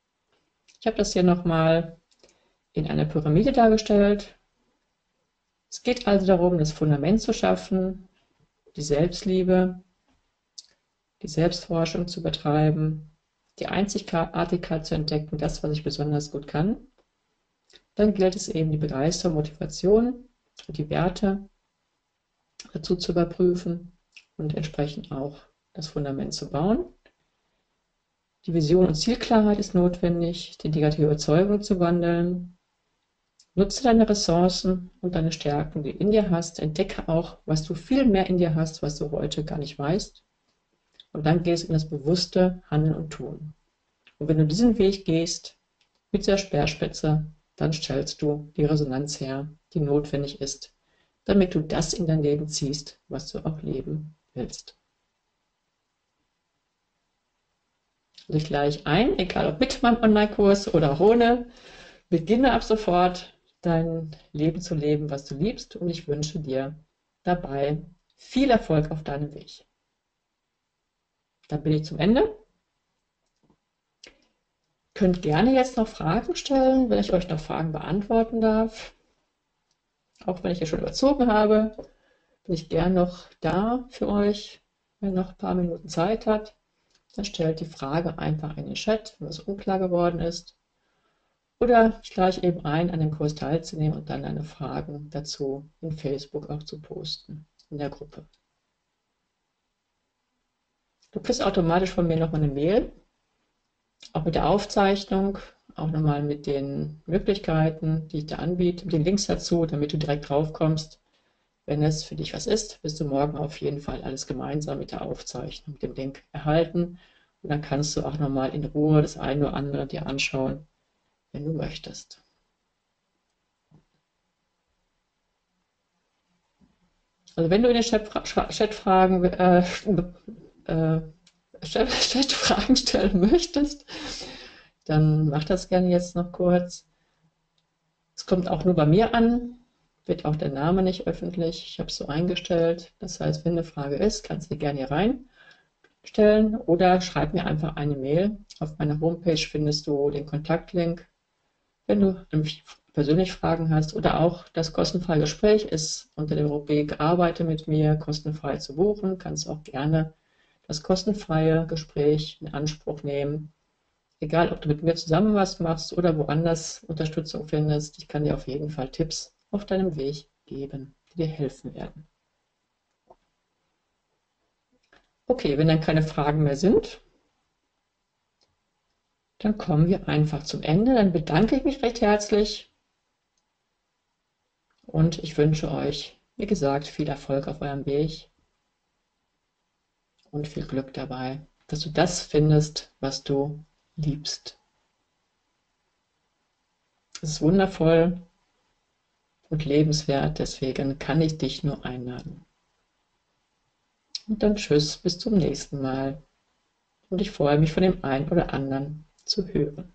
Ich habe das hier nochmal in einer Pyramide dargestellt. Es geht also darum, das Fundament zu schaffen, die Selbstliebe, die Selbstforschung zu betreiben, die Einzigartigkeit zu entdecken, das, was ich besonders gut kann. Dann gilt es eben, die Begeisterung, Motivation und die Werte dazu zu überprüfen und entsprechend auch das Fundament zu bauen. Die Vision und Zielklarheit ist notwendig, die negative Überzeugung zu wandeln. Nutze deine Ressourcen und deine Stärken, die du in dir hast. Entdecke auch, was du viel mehr in dir hast, was du heute gar nicht weißt. Und dann gehst du in das bewusste Handeln und Tun. Und wenn du diesen Weg gehst, mit der Speerspitze, dann stellst du die Resonanz her, die notwendig ist, damit du das in dein Leben ziehst, was du auch leben willst. Leg gleich ein, egal ob mit meinem Online-Kurs oder auch ohne, beginne ab sofort dein Leben zu leben, was du liebst, und ich wünsche dir dabei viel Erfolg auf deinem Weg. Dann bin ich zum Ende. Könnt gerne jetzt noch Fragen stellen, wenn ich euch noch Fragen beantworten darf. Auch wenn ich ja schon überzogen habe, bin ich gern noch da für euch. Wenn ihr noch ein paar Minuten Zeit habt, dann stellt die Frage einfach in den Chat, wenn es unklar geworden ist. Oder ich lade eben ein, an dem Kurs teilzunehmen und dann deine Fragen dazu in Facebook auch zu posten, in der Gruppe. Du kriegst automatisch von mir nochmal eine Mail, auch mit der Aufzeichnung, auch nochmal mit den Möglichkeiten, die ich da anbiete, mit den Links dazu, damit du direkt drauf kommst. Wenn es für dich was ist, wirst du morgen auf jeden Fall alles gemeinsam mit der Aufzeichnung, mit dem Link erhalten. Und dann kannst du auch nochmal in Ruhe das eine oder andere dir anschauen, wenn du möchtest. Also wenn du in den Chat-Fragen stellen möchtest, dann mach das gerne jetzt noch kurz. Es kommt auch nur bei mir an, wird auch der Name nicht öffentlich. Ich habe es so eingestellt. Das heißt, wenn eine Frage ist, kannst du die gerne hier reinstellen oder schreib mir einfach eine Mail. Auf meiner Homepage findest du den Kontaktlink. Wenn du persönlich Fragen hast oder auch das kostenfreie Gespräch ist unter der Rubrik Arbeite mit mir kostenfrei zu buchen, kannst du auch gerne das kostenfreie Gespräch in Anspruch nehmen. Egal, ob du mit mir zusammen was machst oder woanders Unterstützung findest, ich kann dir auf jeden Fall Tipps auf deinem Weg geben, die dir helfen werden. Okay, wenn dann keine Fragen mehr sind, dann kommen wir einfach zum Ende. Dann bedanke ich mich recht herzlich und ich wünsche euch, wie gesagt, viel Erfolg auf eurem Weg und viel Glück dabei, dass du das findest, was du liebst. Es ist wundervoll und lebenswert, deswegen kann ich dich nur einladen. Und dann tschüss, bis zum nächsten Mal. Und ich freue mich, von dem einen oder anderen zu hören.